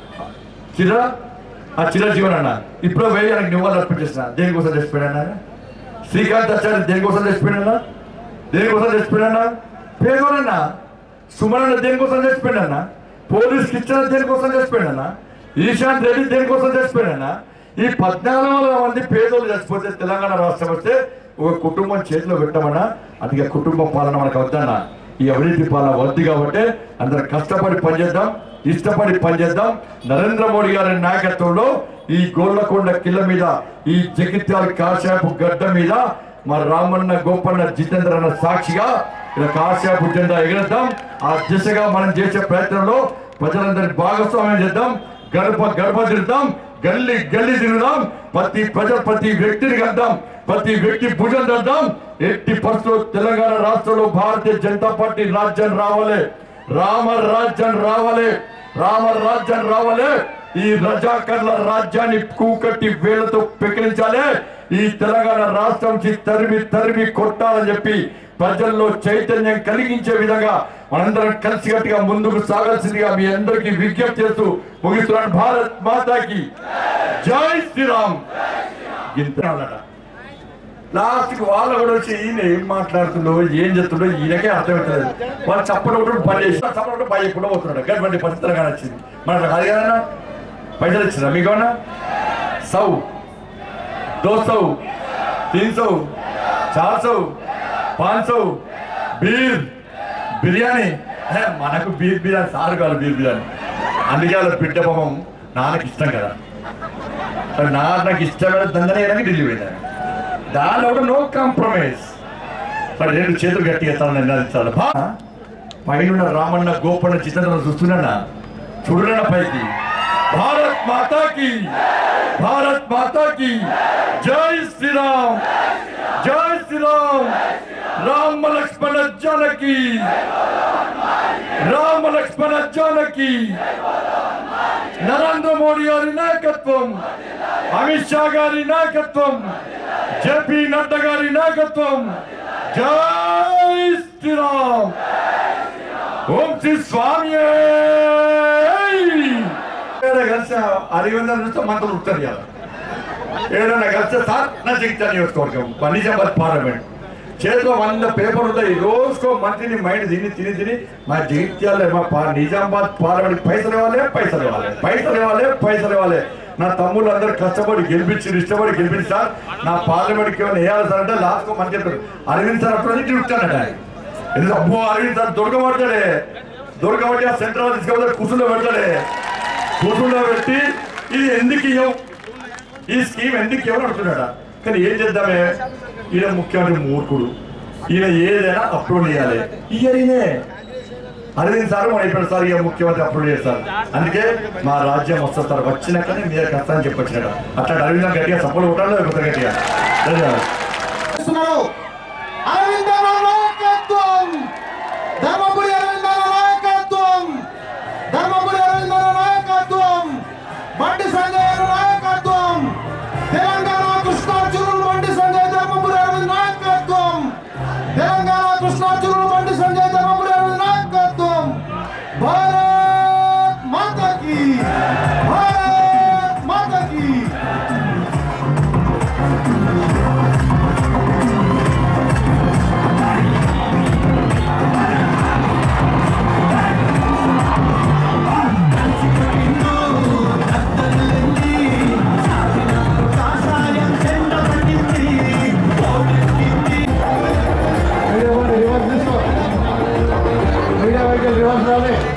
చిర జీవనన్న ఇప్పుడు వేయాలని నివాళులు అర్పించేసిన. దేనికోసం చచ్చిపోయాడన్నా? శ్రీకాంత్ వచ్చాడు, దేనికోసం చచ్చిపోయాడన్నా? పేదోడన్నా సుమనన్న దేనికోసం చచ్చిపోయాడన్నా? పోలీస్ కిచెన్ దేనికోసం చచ్చిపోయాడన్నా? ఈశాంత్ రెడ్డి దేనికోసం చచ్చిపోయాడన్నా? ఈ 14 మంది పేదోళ్ళు చచ్చిపోతే తెలంగాణ రాష్ట్రం వస్తే ఒక కుటుంబం చేతిలో పెట్టమన్నా. అందుకే కుటుంబ పాలన మనకు వద్దన్నా. ఈ అవినీతి పాలన వద్దు కాబట్టి అందరు కష్టపడి పనిచేద్దాం, ఇష్టపడి పనిచేద్దాం. నరేంద్ర మోడీ గారి నాయకత్వంలో ఈ గోళ్లకొండ కిల్ల మీద, ఈ జగిత్యాల కాశాపు గడ్డ మీద మా రామన్న, గోపన్న, జితేంద్ర అన్న సాక్షిగా ఇలా కాశాపు జెండా ఎగరేద్దాం. ఆ దిశగా మనం చేసే ప్రయత్నంలో ప్రజలందరినీ భాగస్వామ్యం చేద్దాం. గడప గడప తిరుగుదాం, గల్లీ గల్లీ తిరుగుదాం, ప్రతి వ్యక్తిని కలుద్దాం, ప్రతి వ్యక్తి భుజం తద్దాం. ఎట్టి పరిస్థితుల్లో తెలంగాణ రాష్ట్రంలో భారతీయ జనతా పార్టీ రాజ్యం రావాలి, రామరాజ్యం రావాలి, రామరాజ్యం రావాలి. ఈ రజాకర్ల రాజ్యాన్ని కూకట్టి వేళ్లతో పెకిలించాలి. ఈ తెలంగాణ రాష్ట్రం నుంచి తరిమి తరిమి కొట్టాలని చెప్పి ప్రజల్లో చైతన్యం కలిగించే విధంగా మనందరం కలిసికట్టుగా ముందుకు సాగాల్సిందిగా మీ అందరికీ విజ్ఞప్తి చేస్తూ ముగిస్తున్నాను. భారత్ మాతాకి జై శ్రీరామ్. లాస్ట్ కి వాళ్ళు కూడా వచ్చి ఈయన ఏం మాట్లాడుతుండో, ఏం చేస్తుండో ఈయనకే అర్థమవుతుంది. వాళ్ళు చప్పటి పని చేసి చప్పటి పై ఎప్పుడో పోతున్నాడు. గవర్నమెంట్ పరిస్థితి తెలంగాణ వచ్చింది. మనకు అది కదన్నా पैसा इच्छा मीकना 100 200 300 400 500 बीर बिर्यानी मन को बीर बिर्यानी सार का बीर बिर्यानी अंदे बिड्ड पापम नाक इष्टम कदा नाक इष्टम दंगने डिलीवरी दाने नो कांप्रमैज रेल चेतु गट्टिगा पैन रामन्न गोपन्न जितेंद्र चूस्तना चूडना पैकी भारत माता की जय श्री राम, राम लक्ष्मण जानकी, नरेंद्र मोदी गारी नायकत्वम, अमित शाह गारी नायकत्वम, जेपी नड्डा गारी नायकत्वम. जय श्री राम. ओम श्री स्वामी. अरिवंदर मंत्र उत्तर निजाबाद पार्लमेंट చేతిలో 100 పేపర్లు ఉంటాయి. రోజుకో మంత్రిని మైండ్ తిని మా జగిత్యాల మా నిజామాబాద్ పార్లమెంట్ పైసలు ఇవ్వాలి. నా తమ్ముళ్ళు అందరూ కష్టపడి గెలిపించి ఇష్టపడి గెలిపించి సార్ నా పార్లమెంట్కి ఏమైనా వేయాలి సార్ అంటే లాస్ట్ మంత్రి చెప్తారు అరవింద్ సార్ అప్పుడు తిరుగుతానట. అబ్బో అరవింద్ సార్ దొరకబట్టి ఆ సెంట్రల్ తీసుకపోతే కూర్చుంలో పెట్టి ఇది ఎందుకు ఇవ్వవు, ఈ స్కీమ్ ఎందుకు ఇవ్వని అంటున్నాడా. కానీ ఏం చేద్దామే, ఈయన ముఖ్యమంత్రి మూర్ఖుడు, ఈయన ఏదైనా అప్లోడ్ చేయాలి. ఈయనే అరవింద్ సార్ మన ఇప్పుడు సార్ ఇక ముఖ్యమంత్రి అప్లోడ్ చేస్తారు. అందుకే మా రాజ్యం వస్తుంది సార్, వచ్చినాకనే మీరు కష్టాన్ని చెప్పొచ్చినట్టు అట్లా అరవింద్ గట్టిగా సపోర్ట్ కొట్టాలి. కొత్త గట్టిగా బండి సంజయ్ నాయకత్వం, తెలంగాణ కృష్ణా జిల్లా బండి సంజయ్ ధర్మపురి అరవింద్ నాయకత్వం, తెలంగాణ కృష్ణా జిల్లా బండి సంజయ్ ధర్మపురి అరవింద్ నాయకత్వం. భారత్ మాతాకి, భారత్ మాతాకి. रिवर्स